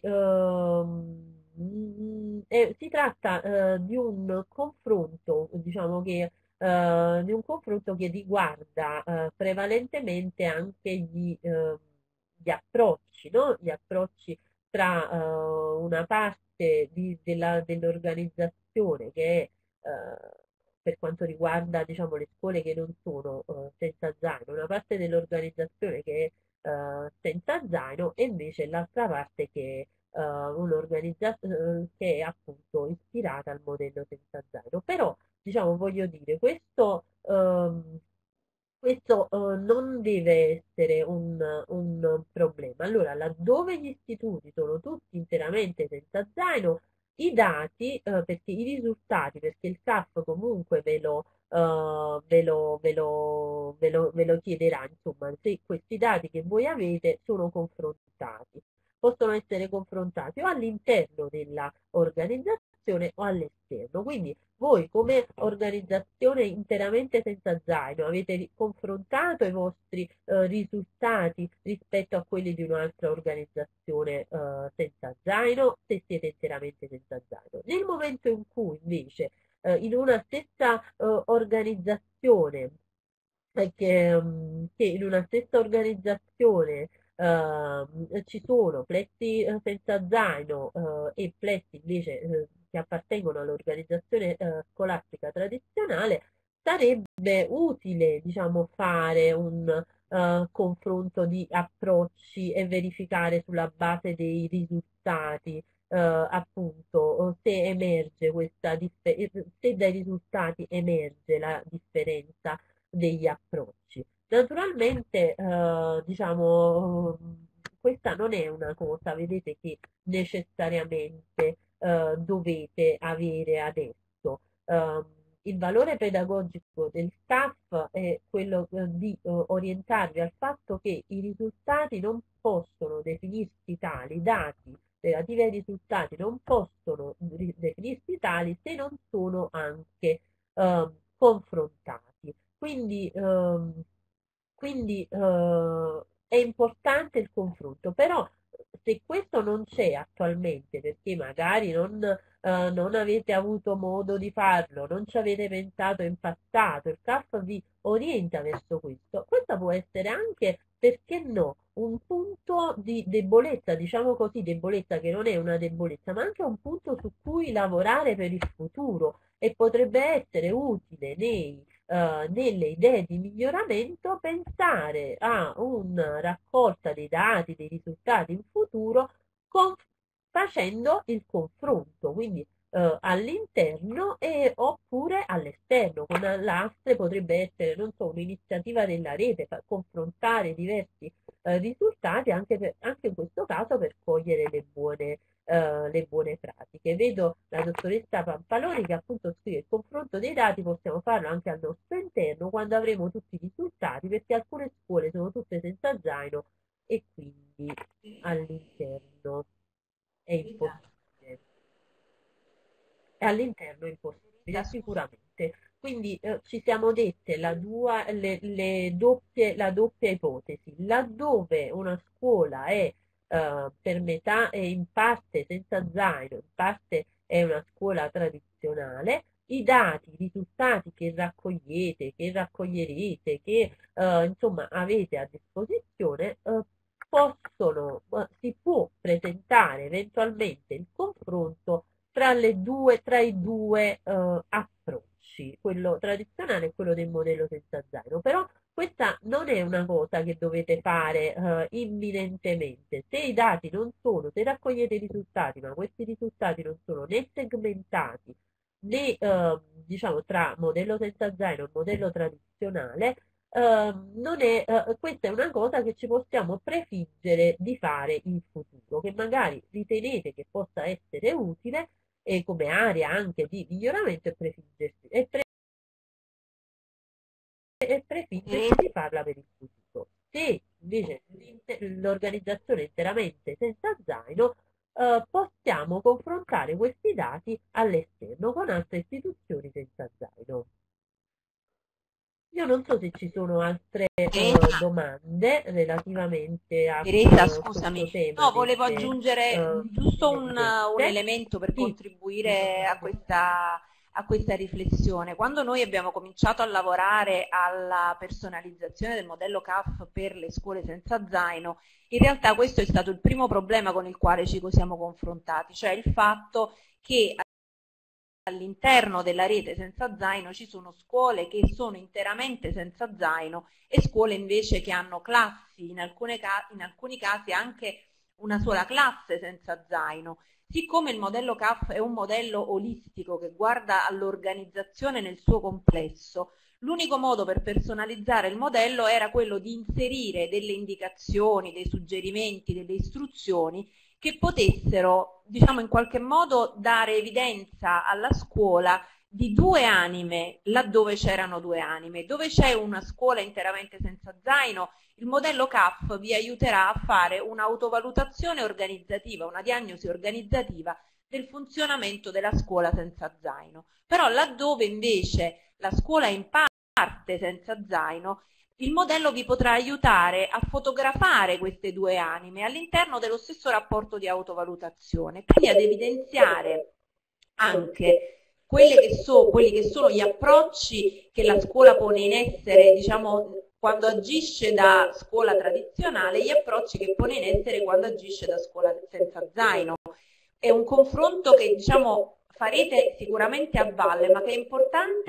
ehm, mm, eh, si tratta eh, di un confronto, diciamo che, eh, di un confronto che riguarda eh, prevalentemente anche gli, eh, gli approcci, no? Gli approcci tra eh, una parte di- della- dell'organizzazione che è eh, per quanto riguarda diciamo, le scuole che non sono eh, senza zaino, una parte dell'organizzazione che è eh, senza zaino e invece l'altra parte che è eh, un'organizzazione che è appunto ispirata al modello senza zaino. Però, diciamo, voglio dire, questo, ehm, questo eh, non deve essere un, un problema. Allora, laddove gli istituti sono tutti interamente senza zaino, i dati, eh, perché i risultati, perché il C A F comunque ve lo, eh, ve lo, ve lo, ve lo, ve lo chiederà, insomma, se questi dati che voi avete sono confrontati. Possono essere confrontati o all'interno della organizzazione o all'esterno. Quindi voi come organizzazione interamente senza zaino avete confrontato i vostri eh, risultati rispetto a quelli di un'altra organizzazione eh, senza zaino, se siete interamente senza zaino. Nel momento in cui invece eh, in una stessa eh, organizzazione è che, mm, che in una stessa organizzazione ehm, ci sono plessi eh, senza zaino eh, e plessi invece eh, che appartengono all'organizzazione eh, scolastica tradizionale, sarebbe utile, diciamo, fare un eh, confronto di approcci e verificare sulla base dei risultati, eh, appunto, se emerge questa differenza, se dai risultati emerge la differenza degli approcci. Naturalmente, eh, diciamo, questa non è una cosa, vedete, che necessariamente eh, dovete avere adesso. Um, il valore pedagogico del C A F è quello eh, di eh, orientarvi al fatto che i risultati non possono definirsi tali, i dati relativi ai risultati non possono definirsi tali se non sono anche eh, confrontati. Quindi, ehm, quindi eh, è importante il confronto, però se questo non c'è attualmente, perché magari non, eh, non avete avuto modo di farlo, non ci avete pensato in passato, il C A F vi orienta verso questo, questa può essere anche, perché no, un punto di debolezza, diciamo così, debolezza che non è una debolezza, ma anche un punto su cui lavorare per il futuro e potrebbe essere utile nei Uh, nelle idee di miglioramento pensare a una raccolta dei dati, dei risultati in futuro con, facendo il confronto, quindi uh, all'interno e oppure all'esterno. Con l'Astre potrebbe essere, non so, un'iniziativa della rete per confrontare diversi uh, risultati anche, per, anche in questo caso per cogliere le buone Uh, le buone pratiche. Vedo la dottoressa Pampaloni che appunto scrive: il confronto dei dati possiamo farlo anche al nostro interno quando avremo tutti i risultati, perché alcune scuole sono tutte senza zaino e quindi all'interno è impossibile. All'interno è impossibile, sicuramente. Quindi eh, ci siamo dette la, dua, le, le doppie, la doppia ipotesi, laddove una scuola è Uh, per metà è in parte senza zaino, in parte è una scuola tradizionale, i dati, i risultati che raccogliete, che raccoglierete, che uh, insomma avete a disposizione, uh, possono, si può presentare eventualmente il confronto tra, le due, tra i due approcci, quello tradizionale e quello del modello senza zaino, però questa non è una cosa che dovete fare uh, imminentemente. Se i dati non sono, se raccogliete i risultati, ma questi risultati non sono né segmentati né uh, diciamo tra modello senza zaino e modello tradizionale, uh, non è, uh, questa è una cosa che ci possiamo prefiggere di fare in futuro, che magari ritenete che possa essere utile e come area anche di miglioramento e prefiggersi. E pre e prefiggersi di farla per il futuro. Se invece l'organizzazione è interamente senza zaino, eh, possiamo confrontare questi dati all'esterno con altre istituzioni senza zaino. Io non so se ci sono altre eh, domande relativamente a Teresa, questo, scusami, questo tema. no, volevo delle, aggiungere eh, giusto un, un evidenze. elemento per Sì. contribuire a questa, a questa riflessione. Quando noi abbiamo cominciato a lavorare alla personalizzazione del modello C A F per le scuole senza zaino, in realtà questo è stato il primo problema con il quale ci siamo confrontati, cioè il fatto che all'interno della rete senza zaino ci sono scuole che sono interamente senza zaino e scuole invece che hanno classi, in, alcune ca in alcuni casi anche una sola classe senza zaino. Siccome il modello C A F è un modello olistico che guarda all'organizzazione nel suo complesso, l'unico modo per personalizzare il modello era quello di inserire delle indicazioni, dei suggerimenti, delle istruzioni che potessero, diciamo, in qualche modo dare evidenza alla scuola di due anime laddove c'erano due anime. Dove c'è una scuola interamente senza zaino, il modello C A F vi aiuterà a fare un'autovalutazione organizzativa, una diagnosi organizzativa del funzionamento della scuola senza zaino. Però laddove invece la scuola è in parte senza zaino, il modello vi potrà aiutare a fotografare queste due anime all'interno dello stesso rapporto di autovalutazione, quindi ad evidenziare anche quelle che so, quelli che sono gli approcci che la scuola pone in essere, diciamo, quando agisce da scuola tradizionale, gli approcci che pone in essere quando agisce da scuola senza zaino. È un confronto che, diciamo, farete sicuramente a valle, ma che è importante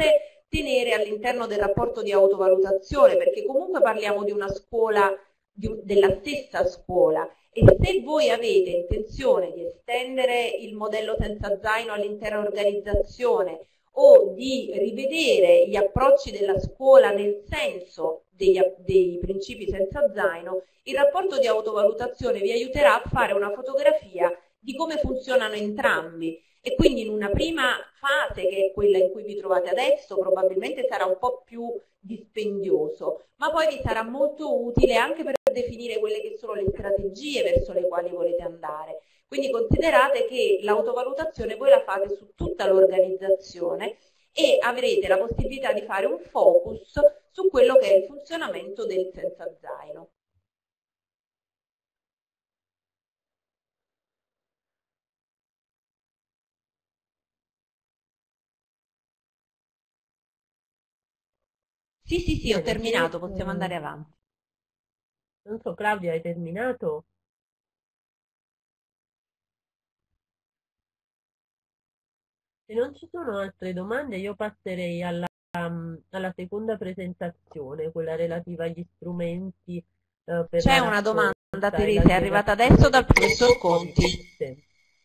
tenere all'interno del rapporto di autovalutazione, perché comunque parliamo di una scuola, di, della stessa scuola, e se voi avete intenzione di estendere il modello senza zaino all'intera organizzazione o di rivedere gli approcci della scuola nel senso degli, dei principi senza zaino, il rapporto di autovalutazione vi aiuterà a fare una fotografia di come funzionano entrambi. E quindi in una prima fase, che è quella in cui vi trovate adesso, probabilmente sarà un po' più dispendioso, ma poi vi sarà molto utile anche per definire quelle che sono le strategie verso le quali volete andare. Quindi considerate che l'autovalutazione voi la fate su tutta l'organizzazione e avrete la possibilità di fare un focus su quello che è il funzionamento del senza zaino. Sì, sì, sì, ho Bene, terminato, se, possiamo andare eh, avanti. non so, Claudia, hai terminato? Se non ci sono altre domande, io passerei alla, mm, alla seconda presentazione, quella relativa agli strumenti eh, per C'è la una domanda, raccolta e Teresa, è arrivata adesso l'aggregazione dal delle professor Conti. evidenze.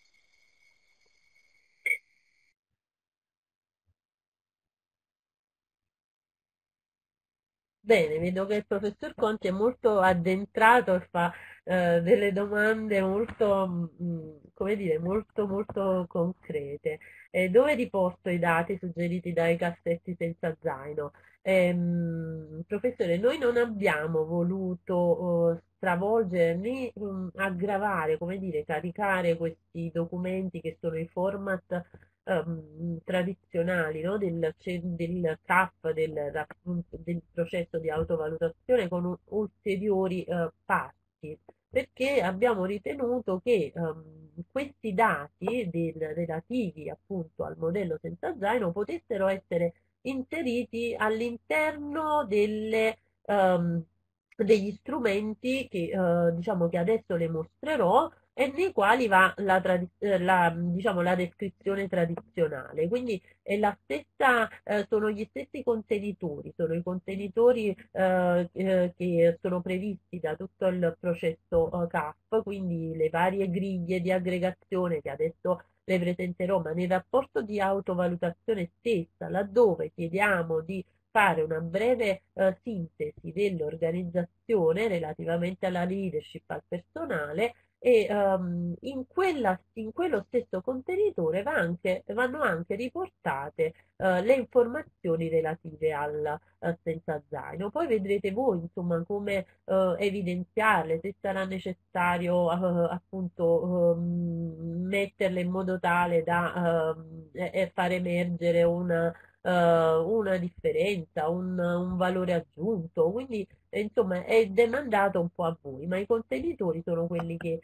Bene, vedo che il professor Conti è molto addentrato e fa eh, delle domande molto, mh, come dire, molto, molto concrete. Eh, dove riporto i dati suggeriti dai cassetti senza zaino? Ehm, professore, noi non abbiamo voluto eh, stravolgere né mh, aggravare, come dire, caricare questi documenti che sono i format ehm, tradizionali, no? del, ce- del C A F, del, appunto, del processo di autovalutazione con u- ulteriori eh, passi, perché abbiamo ritenuto che ehm, questi dati del- relativi appunto al modello senza zaino potessero essere inseriti all'interno delle, ehm, degli strumenti che, eh, diciamo, che adesso le mostrerò e nei quali va la, tradi- eh, la, diciamo, la descrizione tradizionale. Quindi è la stessa, eh, sono gli stessi contenitori, sono i contenitori eh, eh, che sono previsti da tutto il processo eh, C A F, quindi le varie griglie di aggregazione che adesso le presenterò, ma nel rapporto di autovalutazione stessa, laddove chiediamo di fare una breve eh, sintesi dell'organizzazione relativamente alla leadership, al personale, e um, in, quella, in quello stesso contenitore va anche, vanno anche riportate uh, le informazioni relative al uh, senza zaino. Poi vedrete voi insomma come uh, evidenziarle, se sarà necessario uh, appunto um, metterle in modo tale da uh, e far emergere una, uh, una differenza, un, un valore aggiunto. Quindi e, insomma, è demandato un po' a voi, ma i contenitori sono quelli che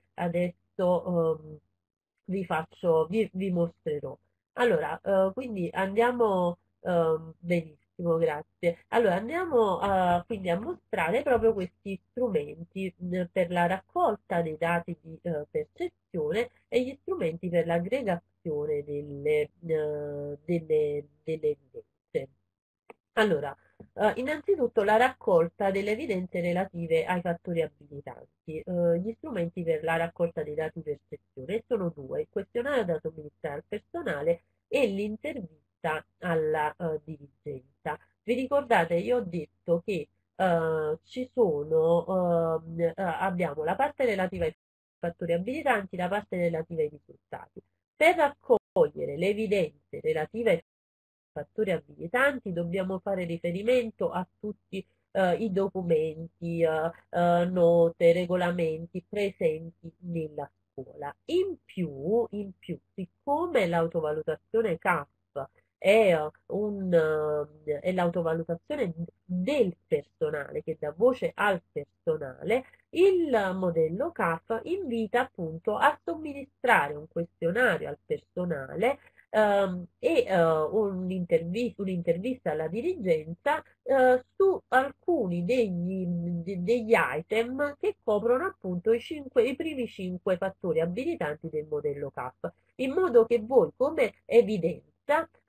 adesso ehm, vi faccio, vi, vi mostrerò. Allora, eh, quindi andiamo, ehm, benissimo, grazie. Allora, andiamo eh, quindi a mostrare proprio questi strumenti mh, per la raccolta dei dati di eh, percezione e gli strumenti per l'aggregazione delle, eh, delle, delle evidenze. Allora, eh, innanzitutto la raccolta delle evidenze relative ai fattori abilitanti. Eh, gli strumenti per la raccolta dei dati percezione sono due: il questionario da somministrare al personale e l'intervista alla eh, dirigenza. Vi ricordate, io ho detto che eh, ci sono, ehm, eh, abbiamo la parte relativa ai fattori abilitanti, la parte relativa ai risultati. Per raccogliere le evidenze relative ai fattori abilitanti dobbiamo fare riferimento a tutti eh, i documenti, eh, eh, note, regolamenti presenti nella scuola. In più, in più, siccome l'autovalutazione C A F è, eh, un, eh, è l'autovalutazione del personale che dà voce al personale, il modello C A F invita appunto a somministrare un questionario al personale ehm, e eh, un'intervista, un'intervista alla dirigenza eh, su alcuni degli, de- degli item che coprono appunto i, cinque, i primi cinque fattori abilitanti del modello C A F, in modo che voi come evidenza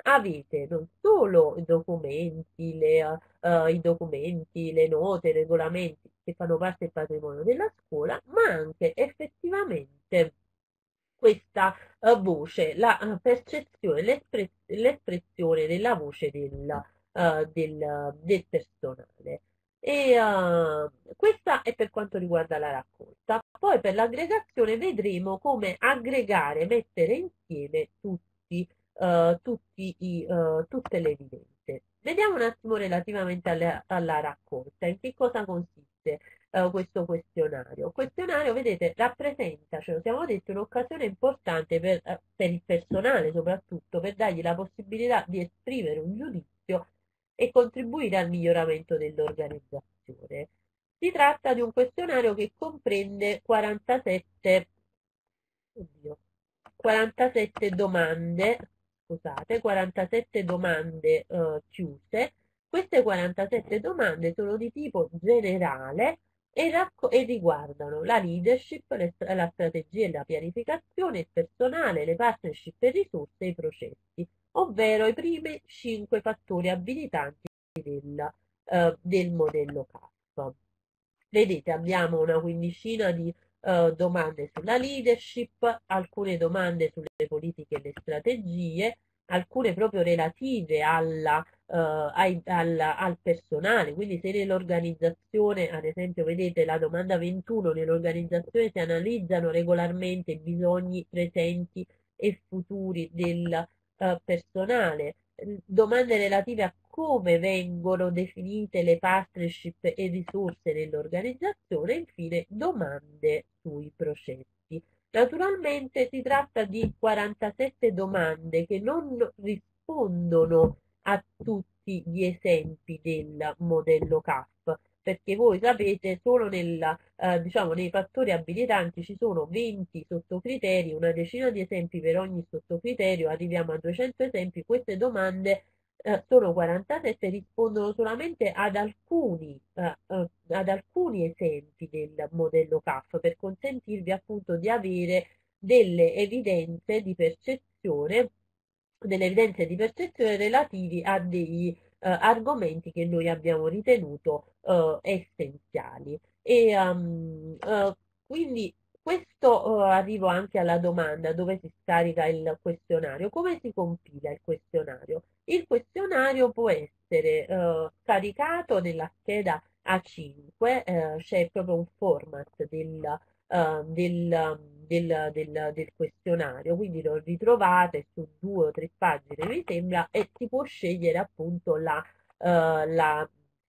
avete non solo i documenti, le, eh, i documenti, le note, i regolamenti che fanno parte del patrimonio della scuola, ma anche effettivamente questa eh, voce, la eh, percezione, l'espre- l'espressione della voce del, eh, del, del personale. E uh, questa è per quanto riguarda la raccolta. Poi per l'aggregazione vedremo come aggregare, mettere insieme tutti, uh, tutti i, uh, tutte le evidenze. Vediamo un attimo relativamente alla, alla raccolta, in che cosa consiste uh, questo questionario. Il questionario, vedete, rappresenta, ce lo siamo detti, un'occasione importante per, uh, per il personale soprattutto, per dargli la possibilità di esprimere un giudizio e contribuire al miglioramento dell'organizzazione. Si tratta di un questionario che comprende quarantasette, oddio, quarantasette domande, scusate, quarantasette domande eh, chiuse. Queste quarantasette domande sono di tipo generale e, e riguardano la leadership, le, la strategia e la pianificazione, il personale, le partnership e risorse e i processi, ovvero i primi cinque fattori abilitanti del, eh, del modello C A F. Vedete, abbiamo una quindicina di eh, domande sulla leadership, alcune domande sulle politiche e le strategie, alcune proprio relative alla, eh, ai, alla, al personale, quindi se nell'organizzazione, ad esempio, vedete la domanda ventuno, nell'organizzazione si analizzano regolarmente i bisogni presenti e futuri del eh, personale, domande relative a come vengono definite le partnership e risorse nell'organizzazione, e infine domande sui processi. Naturalmente si tratta di quarantasette domande che non rispondono a tutti gli esempi del modello C A F, perché voi sapete solo nella, eh, diciamo, nei fattori abilitanti ci sono venti sottocriteri, una decina di esempi per ogni sottocriterio, arriviamo a duecento esempi. Queste domande eh, sono quarantasette, rispondono solamente ad alcuni, eh, eh, ad alcuni esempi del modello C A F per consentirvi appunto di avere delle evidenze di percezione, delle evidenze di percezione relativi a dei eh, argomenti che noi abbiamo ritenuto eh, essenziali. E um, eh, quindi questo eh, arrivo anche alla domanda dove si scarica il questionario, come si compila il questionario. Il questionario può essere eh, caricato nella scheda A cinque, eh, c'è proprio un format del, eh, del, del, del, del questionario, quindi lo ritrovate su due o tre pagine, mi sembra, e si può scegliere appunto la, eh, la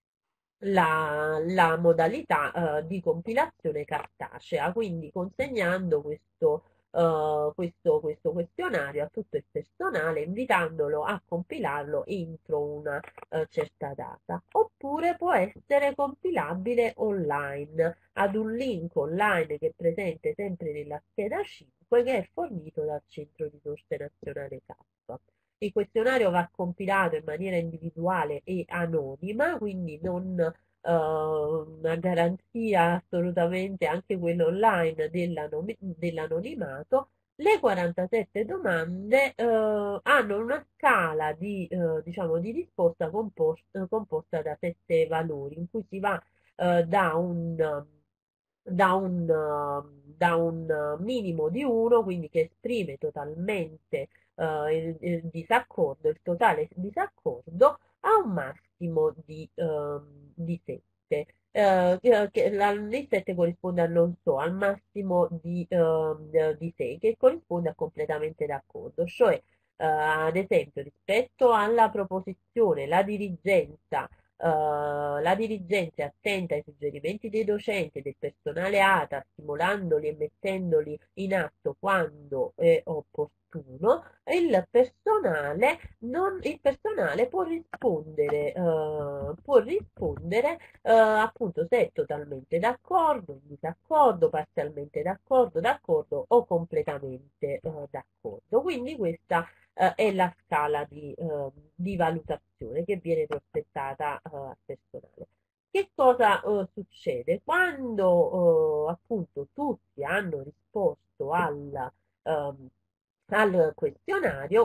la, la modalità eh, di compilazione cartacea, quindi consegnando questo, eh, questo, questo questionario a tutto il personale, invitandolo a compilarlo entro una eh, certa data. Oppure può essere compilabile online, ad un link online che è presente sempre nella scheda cinque, che è fornito dal Centro Risorse Nazionale C A F. Il questionario va compilato in maniera individuale e anonima, quindi non eh, una garanzia assolutamente anche quello online dell'anonimato. Le quarantasette domande eh, hanno una scala di, eh, diciamo, di risposta composta, composta da sette valori, in cui si va eh, da un da un, uh, da un uh, minimo di uno, quindi che esprime totalmente uh, il, il disaccordo, il totale disaccordo, a un massimo di, uh, di sette. Uh, che la, il sette corrisponde al non so, al massimo di, uh, di sei, che corrisponde a completamente d'accordo, cioè uh, ad esempio rispetto alla proposizione, la dirigenza Uh, la dirigenza è attenta ai suggerimenti dei docenti e del personale A T A, stimolandoli e mettendoli in atto quando è opportuno. Il personale, non, il personale può rispondere, uh, può rispondere uh, appunto se è totalmente d'accordo, in disaccordo, parzialmente d'accordo, d'accordo o completamente uh, d'accordo. Quindi questa eh, è la scala di, eh, di valutazione che viene prospettata eh, al personale. Che cosa eh, succede? Quando eh, appunto tutti hanno risposto al, ehm, al questionario,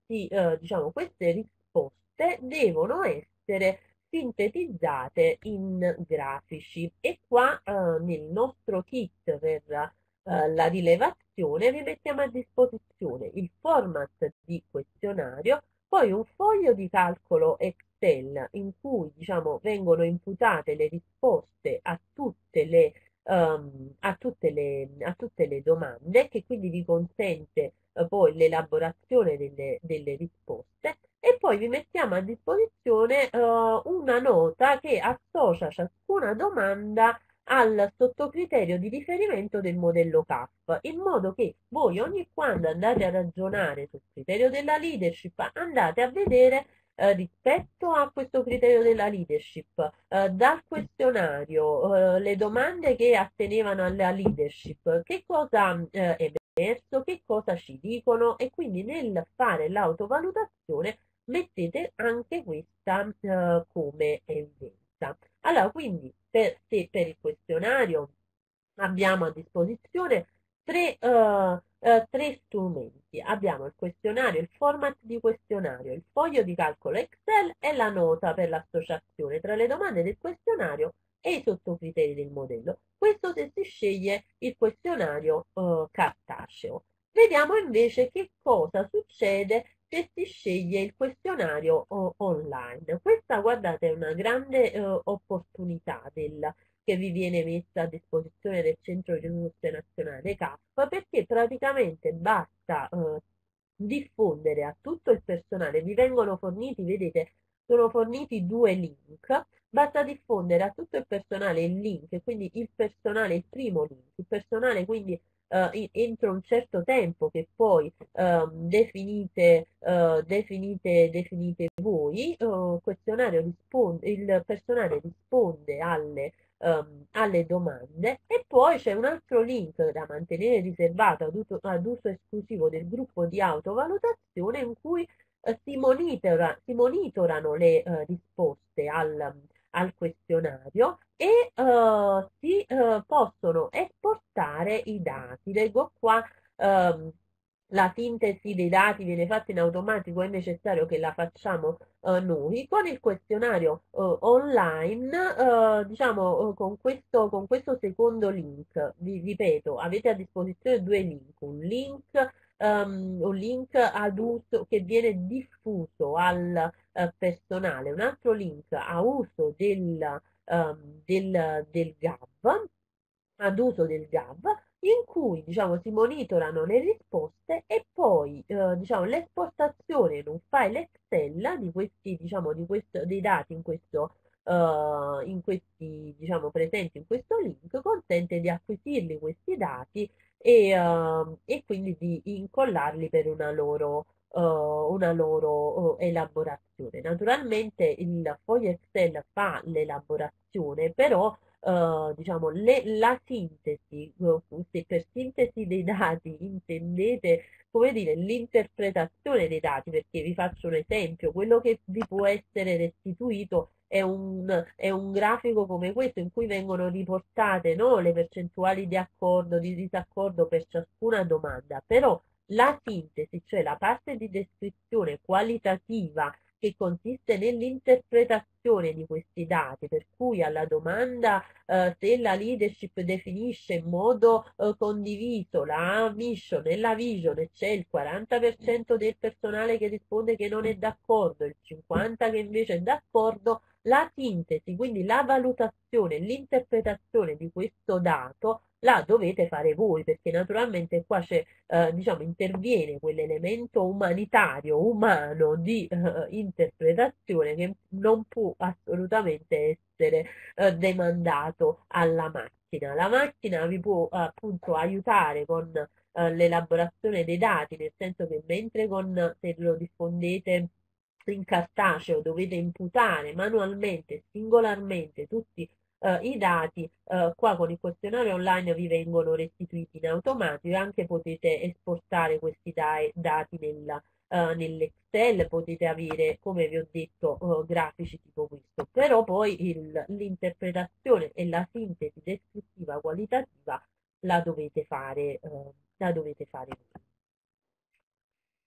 questi, eh, diciamo, queste risposte devono essere sintetizzate in grafici e qua eh, nel nostro kit per eh, la rilevazione vi mettiamo a disposizione il format di questionario, poi un foglio di calcolo Excel in cui diciamo, vengono imputate le risposte a tutte le, ehm, a tutte le, a tutte le domande, che quindi vi consente eh, poi l'elaborazione delle, delle risposte e poi vi mettiamo a disposizione eh, una nota che associa ciascuna domanda al sottocriterio di riferimento del modello C A F, in modo che voi ogni quando andate a ragionare sul criterio della leadership andate a vedere eh, rispetto a questo criterio della leadership, eh, dal questionario, eh, le domande che attenevano alla leadership, che cosa eh, è emerso, che cosa ci dicono e quindi nel fare l'autovalutazione mettete anche questa eh, come evidenza. Allora, quindi per, se per il questionario abbiamo a disposizione tre, eh, eh, tre strumenti. Abbiamo il questionario, il format di questionario, il foglio di calcolo Excel e la nota per l'associazione tra le domande del questionario e i sottocriteri del modello. Questo se si sceglie il questionario eh, cartaceo. Vediamo invece che cosa succede se si sceglie il questionario oh, online. Questa, guardate, è una grande eh, opportunità del, che vi viene messa a disposizione del Centro di Risorse Nazionale C A F, perché praticamente basta eh, diffondere a tutto il personale, vi vengono forniti, vedete, sono forniti due link, basta diffondere a tutto il personale il link, quindi il personale, il primo link, il personale quindi eh, entro un certo tempo che poi eh, definite, eh, definite, definite voi, eh, il questionario risponde, il personale risponde alle ehm, alle domande e poi c'è un altro link da mantenere riservato ad uso, ad uso esclusivo del gruppo di autovalutazione in cui eh, si, monitora, si monitorano le eh, risposte al, al questionario e eh, si eh, possono esportare i dati. Leggo qua ehm, la sintesi dei dati viene fatta in automatico, è necessario che la facciamo eh, noi. Con il questionario eh, online, eh, diciamo eh, con questo, con questo secondo link, vi ripeto, avete a disposizione due link, un link, ehm, un link ad uso che viene diffuso al eh, personale, un altro link a uso del, ehm, del, del G A V, ad uso del G A V, in cui diciamo, si monitorano le risposte e poi eh, diciamo, l'esportazione in un file Excel di questi, diciamo, di questo, dei dati in questo, eh, in questi, diciamo, presenti in questo link consente di acquisirli questi dati e, eh, e quindi di incollarli per una loro, eh, una loro eh, elaborazione. Naturalmente il foglio Excel fa l'elaborazione, però eh, diciamo, le- la sintesi, eh, se per sintesi dei dati intendete, come dire, l'interpretazione dei dati, perché vi faccio un esempio, quello che vi può essere restituito è un, è un grafico come questo in cui vengono riportate, no, le percentuali di accordo, di disaccordo per ciascuna domanda, però la sintesi, cioè la parte di descrizione qualitativa che consiste nell'interpretazione di questi dati, per cui alla domanda eh, se la leadership definisce in modo eh, condiviso la mission e la vision, c'è il quaranta per cento del personale che risponde che non è d'accordo, il cinquanta per cento che invece è d'accordo, la sintesi, quindi la valutazione, l'interpretazione di questo dato la dovete fare voi, perché naturalmente qua c'è, eh, diciamo, interviene quell'elemento umanitario, umano di eh, interpretazione che non può assolutamente essere eh, demandato alla macchina. La macchina vi può eh, appunto aiutare con eh, l'elaborazione dei dati, nel senso che mentre con, se lo diffondete in cartaceo dovete imputare manualmente, singolarmente tutti eh, i dati, eh, qua con il questionario online vi vengono restituiti in automatico e anche potete esportare questi dati nella, eh, nell'Excel, potete avere, come vi ho detto, eh, grafici tipo questo, però poi il- l'interpretazione e la sintesi descrittiva qualitativa la dovete fare, eh, la dovete fare voi.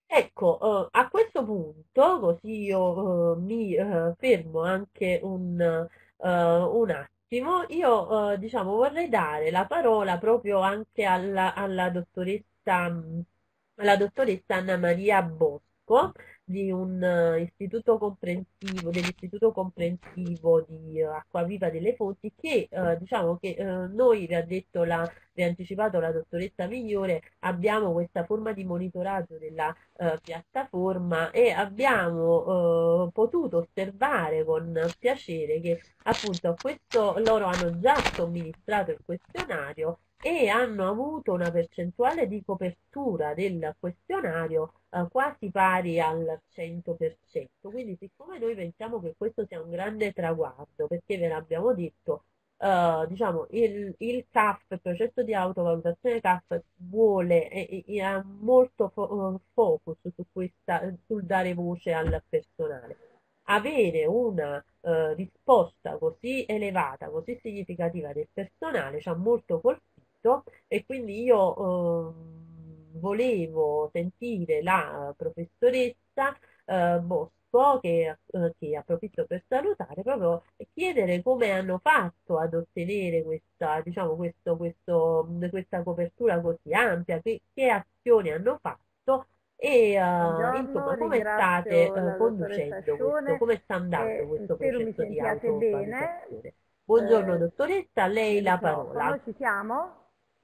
Ecco, eh, a questo punto, così io eh, mi eh, fermo anche un, eh, un attimo, io eh, diciamo vorrei dare la parola proprio anche alla, alla dottoressa, mh, alla dottoressa Anna Maria Bosco di un eh, istituto comprensivo, dell'istituto comprensivo di eh, Acquaviva delle Fonti che eh, diciamo che eh, noi, vi ha detto la, vi ha anticipato la dottoressa Migliore, abbiamo questa forma di monitoraggio della eh, piattaforma e abbiamo eh, potuto osservare con piacere che appunto a questo loro hanno già somministrato il questionario e hanno avuto una percentuale di copertura del questionario eh, quasi pari al cento per cento. Quindi siccome noi pensiamo che questo sia un grande traguardo, perché ve l'abbiamo detto, eh, diciamo, il, il C A F, il processo di autovalutazione C A F vuole e, e- e ha molto fo- focus su questa, sul dare voce al personale. Avere una eh, risposta così elevata, così significativa del personale ci ha molto colpito e quindi io ehm, volevo sentire la professoressa eh, Bosco, che, eh, che approfitto per salutare, proprio chiedere come hanno fatto ad ottenere questa, diciamo, questo, questo, questa copertura così ampia, che, che azioni hanno fatto e eh, Buongiorno, insomma come state ringrazio eh, la dottoressa conducendo questo, Scione come sta andando e questo spero mi processo di sentiate bene. autovalutazione. Buongiorno Eh, dottoressa, a lei nel la parola. microfono ci siamo?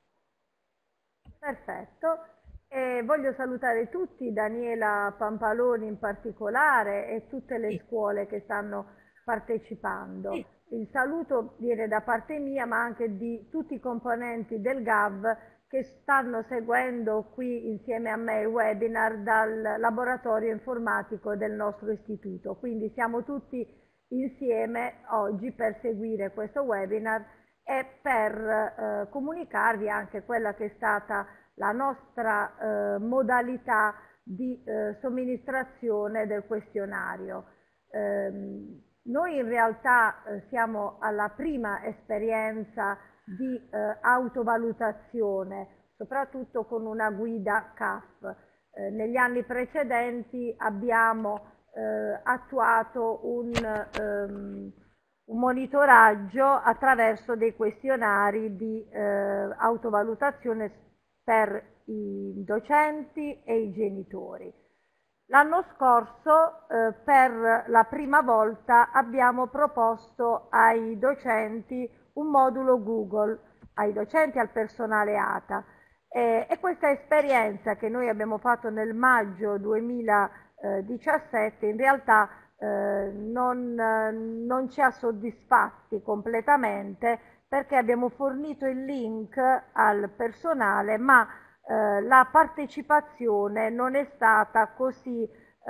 Perfetto. E voglio salutare tutti, Daniela Pampaloni in particolare e tutte le Sì, scuole che stanno partecipando. sì, Il saluto viene da parte mia, ma anche di tutti i componenti del G A V che stanno seguendo qui insieme a me il webinar dal laboratorio informatico del nostro istituto. Quindi siamo tutti insieme oggi per seguire questo webinar e per eh, comunicarvi anche quella che è stata la nostra eh, modalità di eh, somministrazione del questionario. Ehm, noi in realtà eh, siamo alla prima esperienza di eh, autovalutazione, soprattutto con una guida C A F. Eh, negli anni precedenti abbiamo eh, attuato un, ehm, un monitoraggio attraverso dei questionari di eh, autovalutazione per i docenti e i genitori. L'anno scorso, eh, per la prima volta, abbiamo proposto ai docenti un modulo Google, ai docenti e al personale A T A. Eh, e questa esperienza che noi abbiamo fatto nel maggio duemiladiciassette in realtà eh, non, eh, non ci ha soddisfatti completamente perché abbiamo fornito il link al personale, ma eh, la partecipazione non è stata così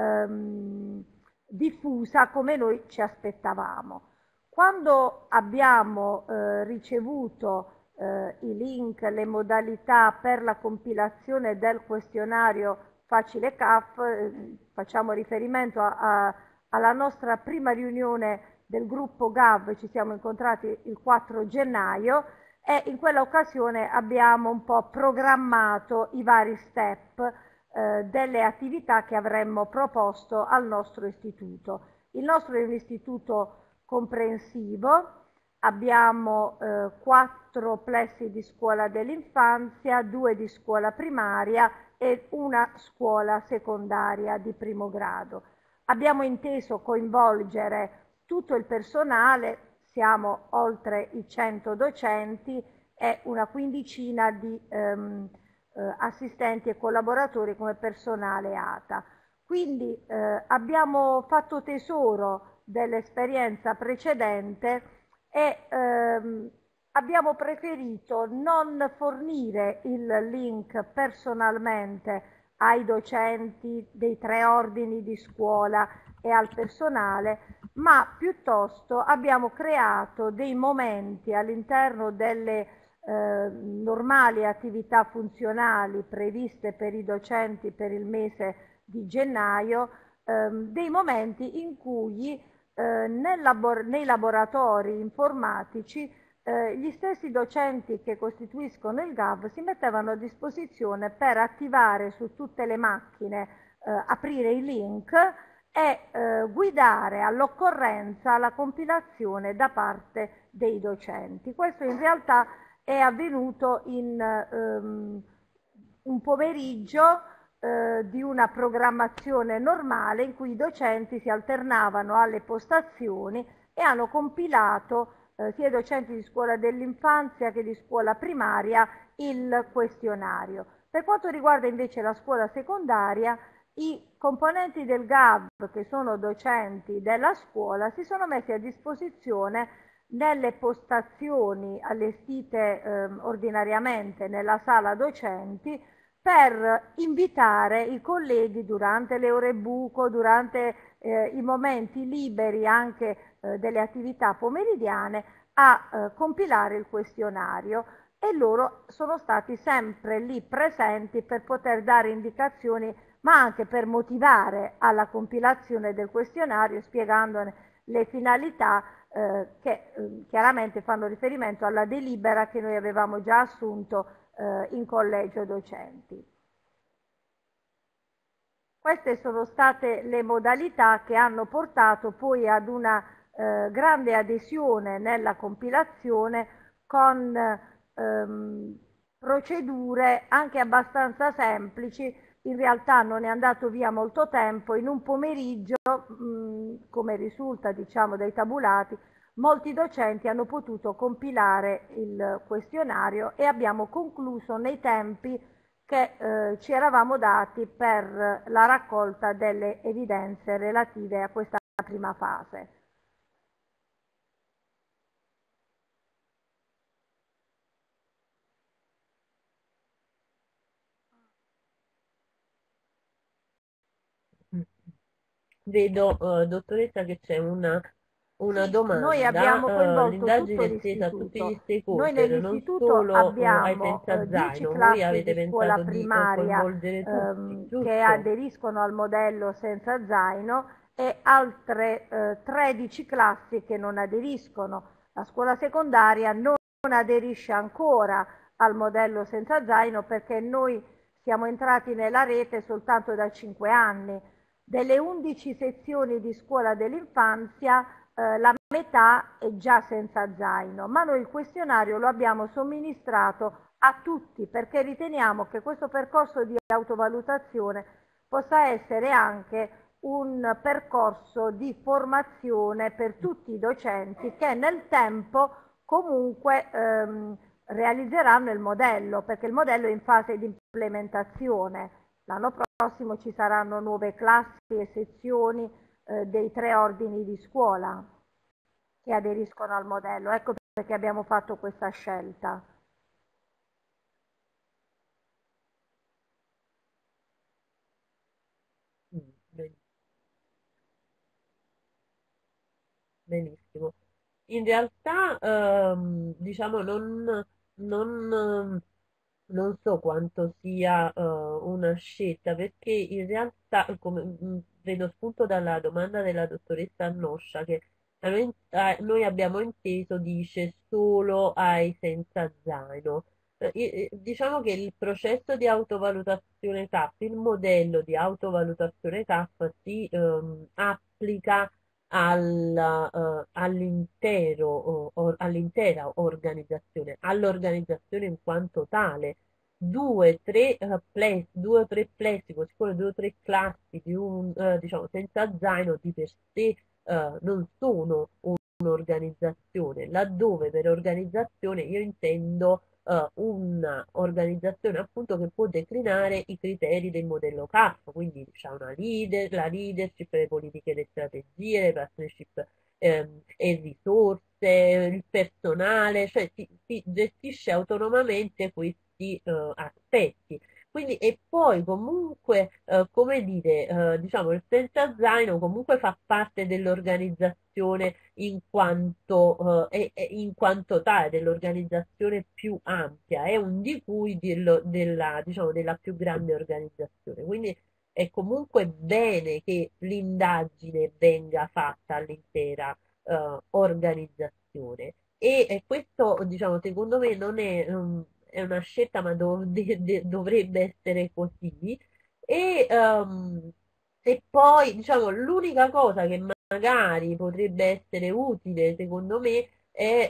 ehm, diffusa come noi ci aspettavamo. Quando abbiamo eh, ricevuto eh, i link, le modalità per la compilazione del questionario Facile C A F, eh, facciamo riferimento a, a, alla nostra prima riunione del gruppo G A V, ci siamo incontrati il quattro gennaio e in quella occasione abbiamo un po' programmato i vari step eh, delle attività che avremmo proposto al nostro istituto. Il nostro è un istituto comprensivo, abbiamo eh, quattro plessi di scuola dell'infanzia, due di scuola primaria e una scuola secondaria di primo grado. Abbiamo inteso coinvolgere tutto il personale, siamo oltre i cento docenti e una quindicina di ehm, eh, assistenti e collaboratori come personale A T A. Quindi eh, abbiamo fatto tesoro dell'esperienza precedente e ehm, abbiamo preferito non fornire il link personalmente ai docenti dei tre ordini di scuola e al personale, ma piuttosto abbiamo creato dei momenti all'interno delle eh, normali attività funzionali previste per i docenti per il mese di gennaio, ehm, dei momenti in cui eh, nel labor- nei laboratori informatici eh, gli stessi docenti che costituiscono il G A V si mettevano a disposizione per attivare su tutte le macchine eh, aprire i link e eh, guidare all'occorrenza la compilazione da parte dei docenti. Questo in realtà è avvenuto in ehm, un pomeriggio eh, di una programmazione normale in cui i docenti si alternavano alle postazioni e hanno compilato eh, sia i docenti di scuola dell'infanzia che di scuola primaria il questionario. Per quanto riguarda invece la scuola secondaria, i componenti del G A V, che sono docenti della scuola, si sono messi a disposizione nelle postazioni allestite eh, ordinariamente nella sala docenti per invitare i colleghi durante le ore buco, durante eh, i momenti liberi anche eh, delle attività pomeridiane a eh, compilare il questionario, e loro sono stati sempre lì presenti per poter dare indicazioni, ma anche per motivare alla compilazione del questionario, spiegandone le finalità eh, che eh, chiaramente fanno riferimento alla delibera che noi avevamo già assunto eh, in collegio docenti. Queste sono state le modalità che hanno portato poi ad una eh, grande adesione nella compilazione con ehm, procedure anche abbastanza semplici. In realtà non è andato via molto tempo, in un pomeriggio, mh, come risulta diciamo dai tabulati, molti docenti hanno potuto compilare il questionario e abbiamo concluso nei tempi che eh, ci eravamo dati per la raccolta delle evidenze relative a questa prima fase. Vedo, eh, dottoressa, che c'è una, una Sì, noi abbiamo domanda. Eh, coinvolto tutto l'indagine è estesa a tutti gli l'istituto. Noi stakeholder, non nell'istituto solo eh, ai abbiamo senza eh, dieci zaino. Voi classi avete di scuola pensato di eh, primaria coinvolgere tutti, ehm, che giusto? aderiscono al modello senza zaino e altre eh, tredici classi che non aderiscono. La scuola secondaria non aderisce ancora al modello senza zaino perché noi siamo entrati nella rete soltanto da cinque anni. Delle undici sezioni di scuola dell'infanzia, eh, la metà è già senza zaino, ma noi il questionario lo abbiamo somministrato a tutti perché riteniamo che questo percorso di autovalutazione possa essere anche un percorso di formazione per tutti i docenti che nel tempo comunque ehm, realizzeranno il modello, perché il modello è in fase di implementazione. L'anno prossimo ci saranno nuove classi e sezioni eh, dei tre ordini di scuola che aderiscono al modello. Ecco perché abbiamo fatto questa scelta. Mm, benissimo. In realtà, ehm, diciamo, non, non, ehm, non so quanto sia eh, una scelta, perché in realtà, come mm, vedo spunto dalla domanda della dottoressa Annoscia, che a noi, a- noi abbiamo inteso, dice, solo ai senza zaino. Eh, i- diciamo che il processo di autovalutazione C A F, il modello di autovalutazione C A F si ehm, applica alla, eh, all'intero, o- or- all'intera organizzazione, all'organizzazione in quanto tale. Due, tre, eh, plessi, due o tre plessi, così come due o tre classi di un, eh, diciamo, senza zaino di per sé eh, non sono un'organizzazione, laddove per organizzazione io intendo eh, un'organizzazione appunto che può declinare i criteri del modello C A F, quindi c'è una leader, la leadership, le politiche, le strategie, le partnership ehm, e risorse, il personale, cioè si, si gestisce autonomamente questi eh, aspetti. Quindi, e poi comunque, eh, come dire, eh, diciamo, il senza zaino comunque fa parte dell'organizzazione in quanto, eh, è- è in quanto tale, dell'organizzazione più ampia, è un di cui dello- della, diciamo, della più grande organizzazione. Quindi è comunque bene che l'indagine venga fatta all'intera eh, organizzazione. E, e questo, diciamo, secondo me non è, um, è una scelta, ma dov- de- de- dovrebbe essere così, E, ehm, e poi, diciamo, l'unica cosa che magari potrebbe essere utile, secondo me, è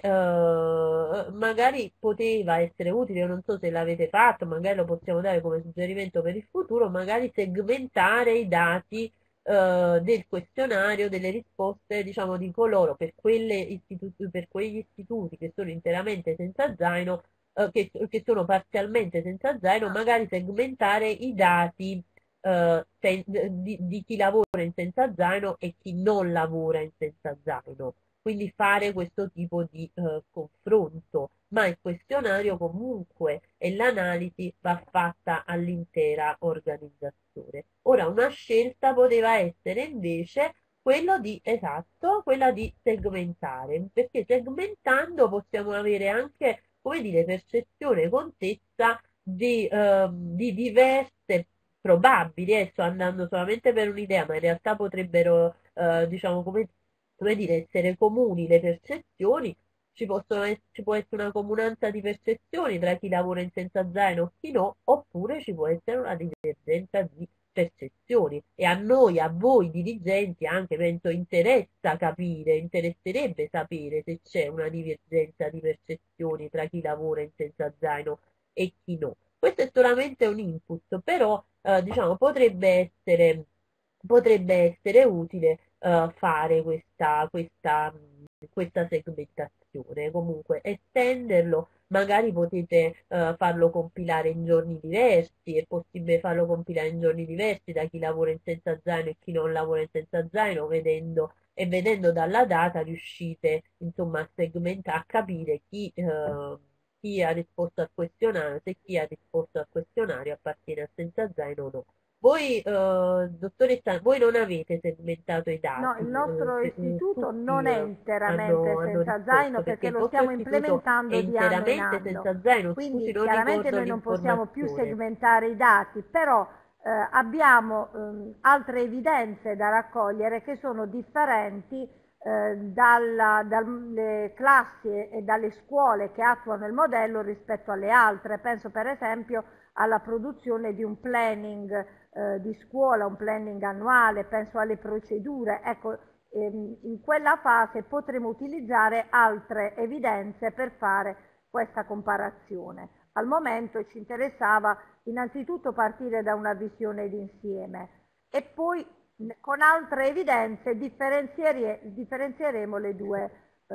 eh, magari poteva essere utile, io non so se l'avete fatto, magari lo possiamo dare come suggerimento per il futuro, magari segmentare i dati eh, del questionario, delle risposte, diciamo, di coloro per, quelle istitu- per quegli istituti che sono interamente senza zaino, eh, che, che sono parzialmente senza zaino, magari segmentare i dati eh, sen- di, di chi lavora in senza zaino e chi non lavora in senza zaino. Quindi fare questo tipo di eh, confronto, ma il questionario comunque e l'analisi va fatta all'intera organizzazione. Ora, una scelta poteva essere invece quello di, esatto, quella di segmentare, perché segmentando possiamo avere anche, come dire, percezione, contezza di, ehm, di diverse probabili, eh, sto andando solamente per un'idea, ma in realtà potrebbero, eh, diciamo, come, come dire, essere comuni le percezioni, ci possono ess- ci può essere una comunanza di percezioni tra chi lavora in senza zaino e chi no, oppure ci può essere una divergenza di percezioni. E a noi, a voi dirigenti, anche penso interessa capire, interesserebbe sapere se c'è una divergenza di percezioni tra chi lavora in senza zaino e chi no. Questo è solamente un input, però eh, diciamo, potrebbe essere, potrebbe essere utile eh, fare questa, questa, questa segmentazione, comunque estenderlo, magari potete eh, farlo compilare in giorni diversi, è possibile farlo compilare in giorni diversi da chi lavora in senza zaino e chi non lavora in senza zaino, vedendo e vedendo dalla data riuscite insomma a segmentare, a capire chi, eh, chi ha risposto al questionario, se chi ha risposto al questionario appartiene a senza zaino o no. Voi, eh, dottoressa, voi non avete segmentato i No, il dati, eh, nostro se- eh, istituto non tutti è eh, interamente hanno, hanno senza risposto, zaino perché perché il lo vostro stiamo istituto è implementando di anno in interamente anno. senza zaino, scusi, Quindi non chiaramente ricordo noi non possiamo più l'informazione. segmentare i dati, però eh, abbiamo ehm, altre evidenze da raccogliere che sono differenti eh, dalla- dalle classi e dalle scuole che attuano il modello rispetto alle altre. Penso per esempio alla produzione di un planning eh, di scuola, un planning annuale, penso alle procedure. Ecco, ehm, in quella fase potremo utilizzare altre evidenze per fare questa comparazione. Al momento ci interessava innanzitutto partire da una visione d'insieme e poi con altre evidenze differenziere- differenzieremo le due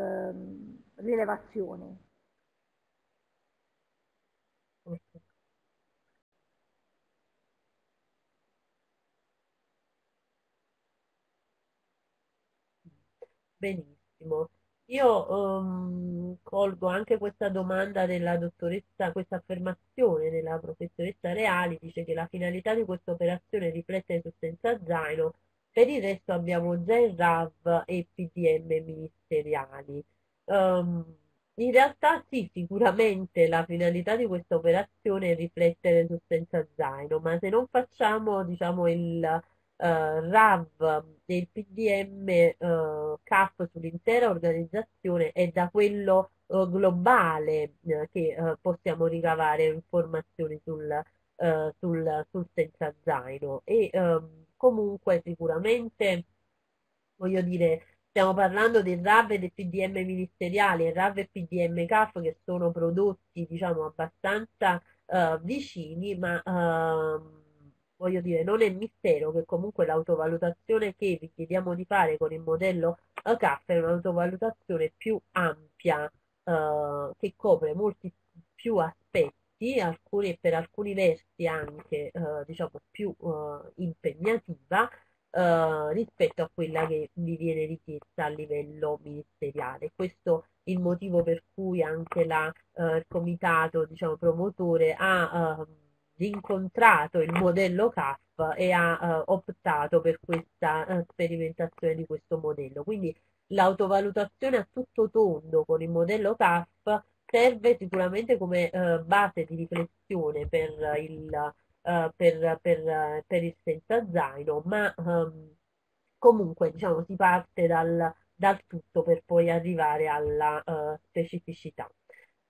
ehm, rilevazioni. Benissimo. Io ehm, colgo anche questa domanda della dottoressa, questa affermazione della professoressa Reali, dice che la finalità di questa operazione riflette su senza zaino, per il resto abbiamo già il R A V e i P D M ministeriali. Ehm, in realtà sì, sicuramente la finalità di questa operazione è riflettere su senza zaino, ma se non facciamo, diciamo, il eh, R A V del P D M eh, C A F sull'intera organizzazione è da quello eh, globale eh, che eh, possiamo ricavare informazioni sul, eh, sul, sul senza zaino e ehm, comunque sicuramente voglio dire stiamo parlando del R A V e del P D M ministeriali, il R A V e P D M C A F che sono prodotti diciamo abbastanza eh, vicini, ma ehm, voglio dire, non è mistero che comunque l'autovalutazione che vi chiediamo di fare con il modello eh, C A F è un'autovalutazione più ampia, eh, che copre molti più aspetti, alcuni, per alcuni versi anche, eh, diciamo, più eh, impegnativa eh, rispetto a quella che vi viene richiesta a livello ministeriale. Questo è il motivo per cui anche la, eh, il comitato, diciamo, promotore ha eh, incontrato il modello C A F e ha eh, optato per questa eh, sperimentazione di questo modello. Quindi l'autovalutazione a tutto tondo con il modello C A F serve sicuramente come eh, base di riflessione per il, eh, per, per, per il senza zaino, ma ehm, comunque diciamo si parte dal, dal tutto per poi arrivare alla eh, specificità.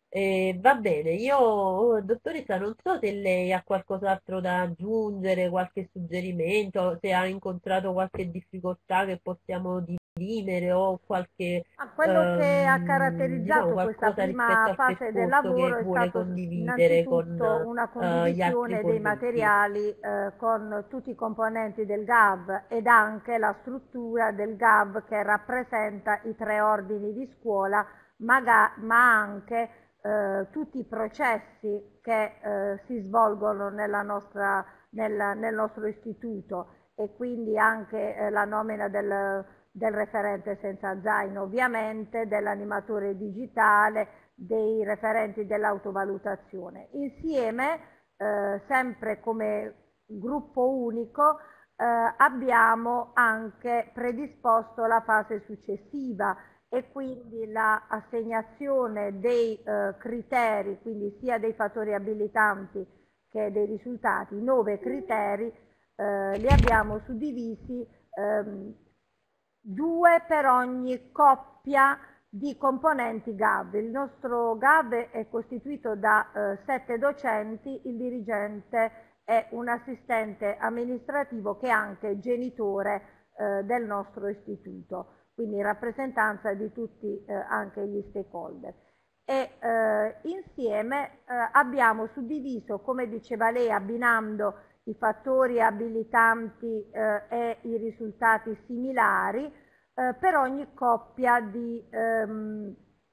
E va bene, io, dottoressa, non so se lei ha qualcos'altro da aggiungere, qualche suggerimento, se ha incontrato qualche difficoltà che possiamo dirimere o qualche, Ma quello che ha ehm, diciamo, caratterizzato questa qualcosa rispetto prima al fase del percorso che lavoro è vuole stato condividere con innanzitutto una eh, gli altri condivisione dei colleghi. materiali eh, con tutti i componenti del G A V ed anche la struttura del G A V che rappresenta i tre ordini di scuola, ma, ga- ma anche eh, tutti i processi che eh, si svolgono nella nostra- nel, nel nostro istituto e quindi anche eh, la nomina del del referente senza zaino, ovviamente, dell'animatore digitale, dei referenti dell'autovalutazione. Insieme, eh, sempre come gruppo unico, eh, abbiamo anche predisposto la fase successiva e quindi l'assegnazione dei eh, criteri, quindi sia dei fattori abilitanti che dei risultati, nove criteri, eh, li abbiamo suddivisi ehm, due per ogni coppia di componenti G A V. Il nostro G A V è costituito da eh, sette docenti, il dirigente è un assistente amministrativo che è anche genitore eh, del nostro istituto, quindi in rappresentanza di tutti eh, anche gli stakeholder. E eh, insieme eh, abbiamo suddiviso, come diceva lei, abbinando i fattori abilitanti eh, e i risultati similari eh, per ogni coppia di, ehm,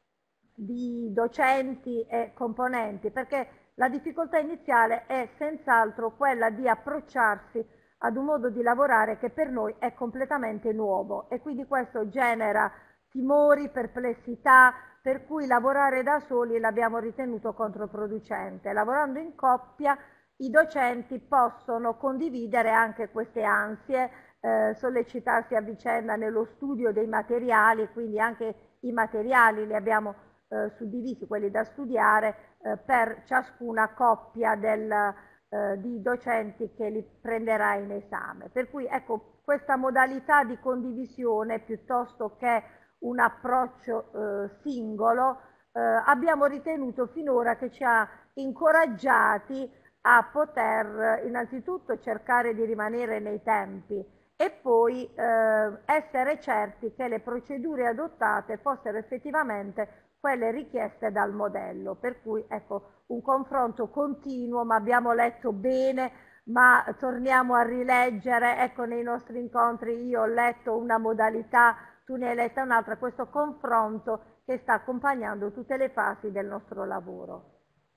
di docenti e componenti, perché la difficoltà iniziale è senz'altro quella di approcciarsi ad un modo di lavorare che per noi è completamente nuovo e quindi questo genera timori, perplessità, per cui lavorare da soli l'abbiamo ritenuto controproducente. Lavorando in coppia i docenti possono condividere anche queste ansie, eh, sollecitarsi a vicenda nello studio dei materiali, quindi anche i materiali li abbiamo eh, suddivisi, quelli da studiare, eh, per ciascuna coppia del, eh, di docenti che li prenderà in esame. Per cui ecco, questa modalità di condivisione piuttosto che un approccio eh, singolo eh, abbiamo ritenuto finora che ci ha incoraggiati a poter innanzitutto cercare di rimanere nei tempi e poi eh, essere certi che le procedure adottate fossero effettivamente quelle richieste dal modello. Per cui ecco un confronto continuo, ma abbiamo letto bene, ma torniamo a rileggere, ecco nei nostri incontri io ho letto una modalità, tu ne hai letta un'altra, questo confronto che sta accompagnando tutte le fasi del nostro lavoro.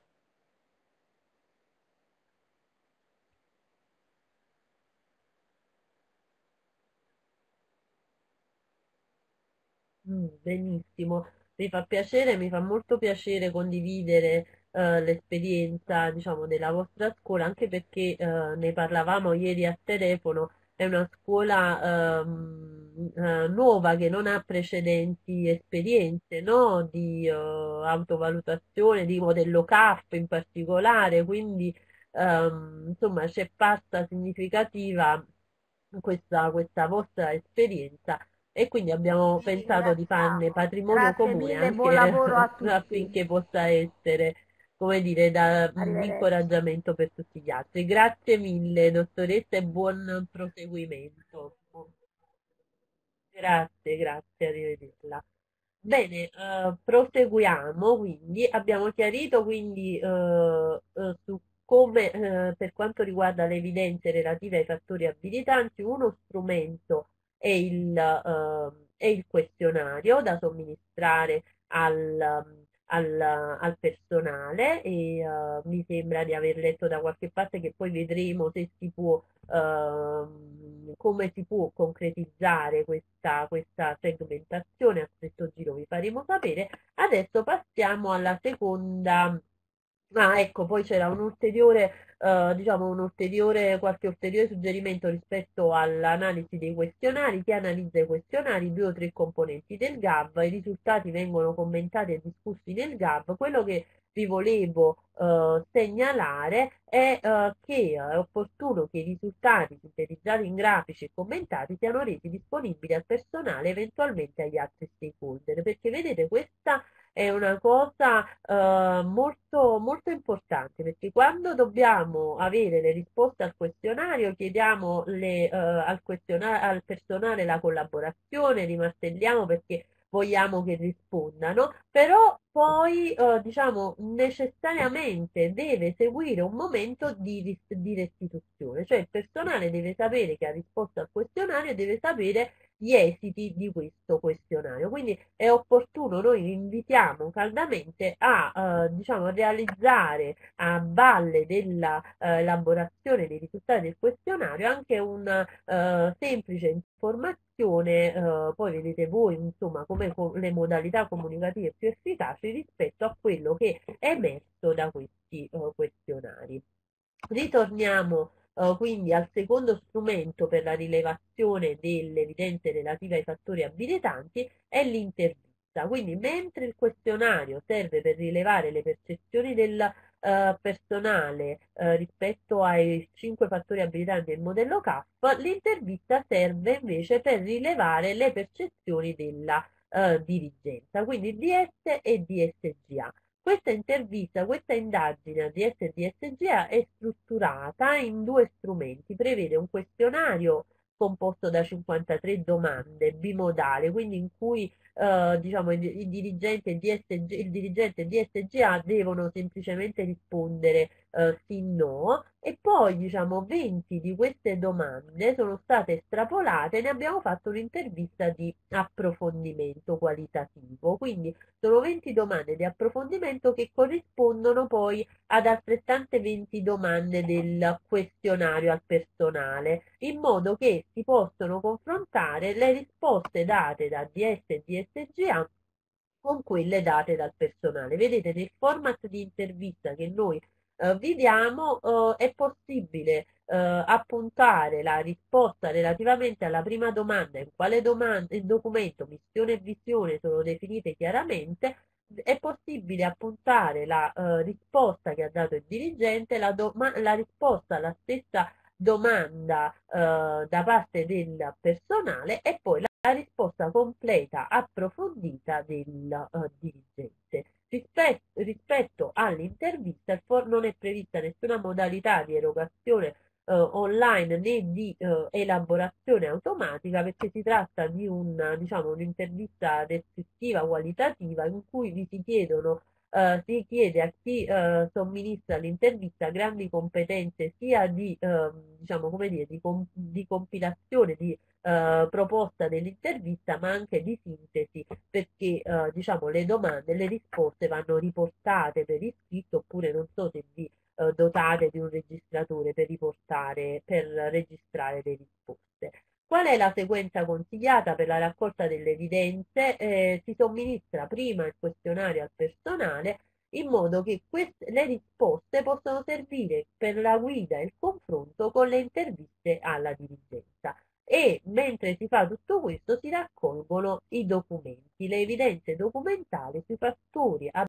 Mm, benissimo, mi fa piacere, mi fa molto piacere condividere eh, l'esperienza, diciamo, della vostra scuola, anche perché eh, ne parlavamo ieri a telefono, è una scuola ehm, eh, nuova che non ha precedenti esperienze, no? Di eh, autovalutazione, di modello C A F in particolare, quindi ehm, insomma c'è pasta significativa questa, questa vostra esperienza e quindi abbiamo Vi pensato di farne ringraziamo. patrimonio Grazie comune mille, buon anche lavoro a tutti. affinché possa essere, come dire, da mm, Arrivederci. incoraggiamento per tutti gli altri. Grazie mille, dottoressa, e buon proseguimento. Grazie, grazie, arrivederla. Bene, eh, proseguiamo, quindi abbiamo chiarito quindi eh, eh, su come eh, per quanto riguarda le evidenze relative ai fattori abilitanti, uno strumento è il, eh, è il questionario da somministrare al, al, al personale e eh, mi sembra di aver letto da qualche parte che poi vedremo se si può ehm, come si può concretizzare questa, questa segmentazione, a stretto giro vi faremo sapere. Adesso passiamo alla seconda. Ah, ecco, poi c'era un ulteriore, eh, diciamo, un ulteriore, qualche ulteriore suggerimento rispetto all'analisi dei questionari. Chi analizza i questionari, due o tre componenti del G A V, i risultati vengono commentati e discussi nel G A V. Quello che vi volevo eh, segnalare è eh, che è opportuno che i risultati sintetizzati in grafici e commentati siano resi disponibili al personale, eventualmente agli altri stakeholder, perché vedete questa è una cosa eh, molto, molto importante, perché quando dobbiamo avere le risposte al questionario, chiediamo le, eh, al, questionario, al personale la collaborazione, rimartelliamo perché vogliamo che rispondano, però poi eh, diciamo necessariamente deve seguire un momento di, ris- di restituzione, cioè il personale deve sapere che ha risposto al questionario e deve sapere gli esiti di questo questionario. Quindi è opportuno, noi vi invitiamo caldamente a eh, diciamo, realizzare a valle della eh, elaborazione dei risultati del questionario anche una eh, semplice informazione, eh, poi vedete voi insomma come le modalità comunicative più efficaci rispetto a quello che è emerso da questi eh, questionari. Ritorniamo eh, quindi al secondo strumento per la rilevazione delle evidenze relative ai fattori abilitanti, è l'intervista. Quindi mentre il questionario serve per rilevare le percezioni del eh, personale eh, rispetto ai cinque fattori abilitanti del modello C A F, l'intervista serve invece per rilevare le percezioni della eh, dirigenza, quindi D S e D S G A. Questa intervista, questa indagine a D S e D S G A è strutturata in due strumenti, prevede un questionario composto da cinquantatré domande bimodale, quindi in cui eh, diciamo, il, il dirigente e D S G, il dirigente e D S G A devono semplicemente rispondere eh, sì no, e poi diciamo venti di queste domande sono state estrapolate e ne abbiamo fatto un'intervista di approfondimento qualitativo, quindi sono venti domande di approfondimento che corrispondono poi ad altrettante venti domande del questionario al personale, in modo che si possono confrontare le risposte date da D S e D S G A con quelle date dal personale. Vedete, nel format di intervista che noi eh, vi diamo eh, è possibile eh, appuntare la risposta relativamente alla prima domanda, in quale domanda, il documento, missione e visione sono definite chiaramente, è possibile appuntare la eh, risposta che ha dato il dirigente, la, la risposta alla stessa domanda eh, da parte del personale e poi la, la risposta completa, approfondita del uh, dirigente. Rispetto, rispetto all'intervista non è prevista nessuna modalità di erogazione uh, online né di uh, elaborazione automatica perché si tratta di una, diciamo, un'intervista descrittiva qualitativa in cui vi si chiedono Uh, si chiede a chi uh, somministra l'intervista grandi competenze sia di, uh, diciamo, come dire, di, com di compilazione, di uh, proposta dell'intervista, ma anche di sintesi, perché uh, diciamo, le domande, le risposte vanno riportate per iscritto, oppure non so se vi uh, dotate di un registratore per riportare, per registrare le risposte. Qual è la sequenza consigliata per la raccolta delle evidenze? Eh, si somministra prima il questionario al personale in modo che queste, le risposte possano servire per la guida e il confronto con le interviste alla dirigenza. E mentre si fa tutto questo si raccolgono i documenti, le evidenze documentali sui fattori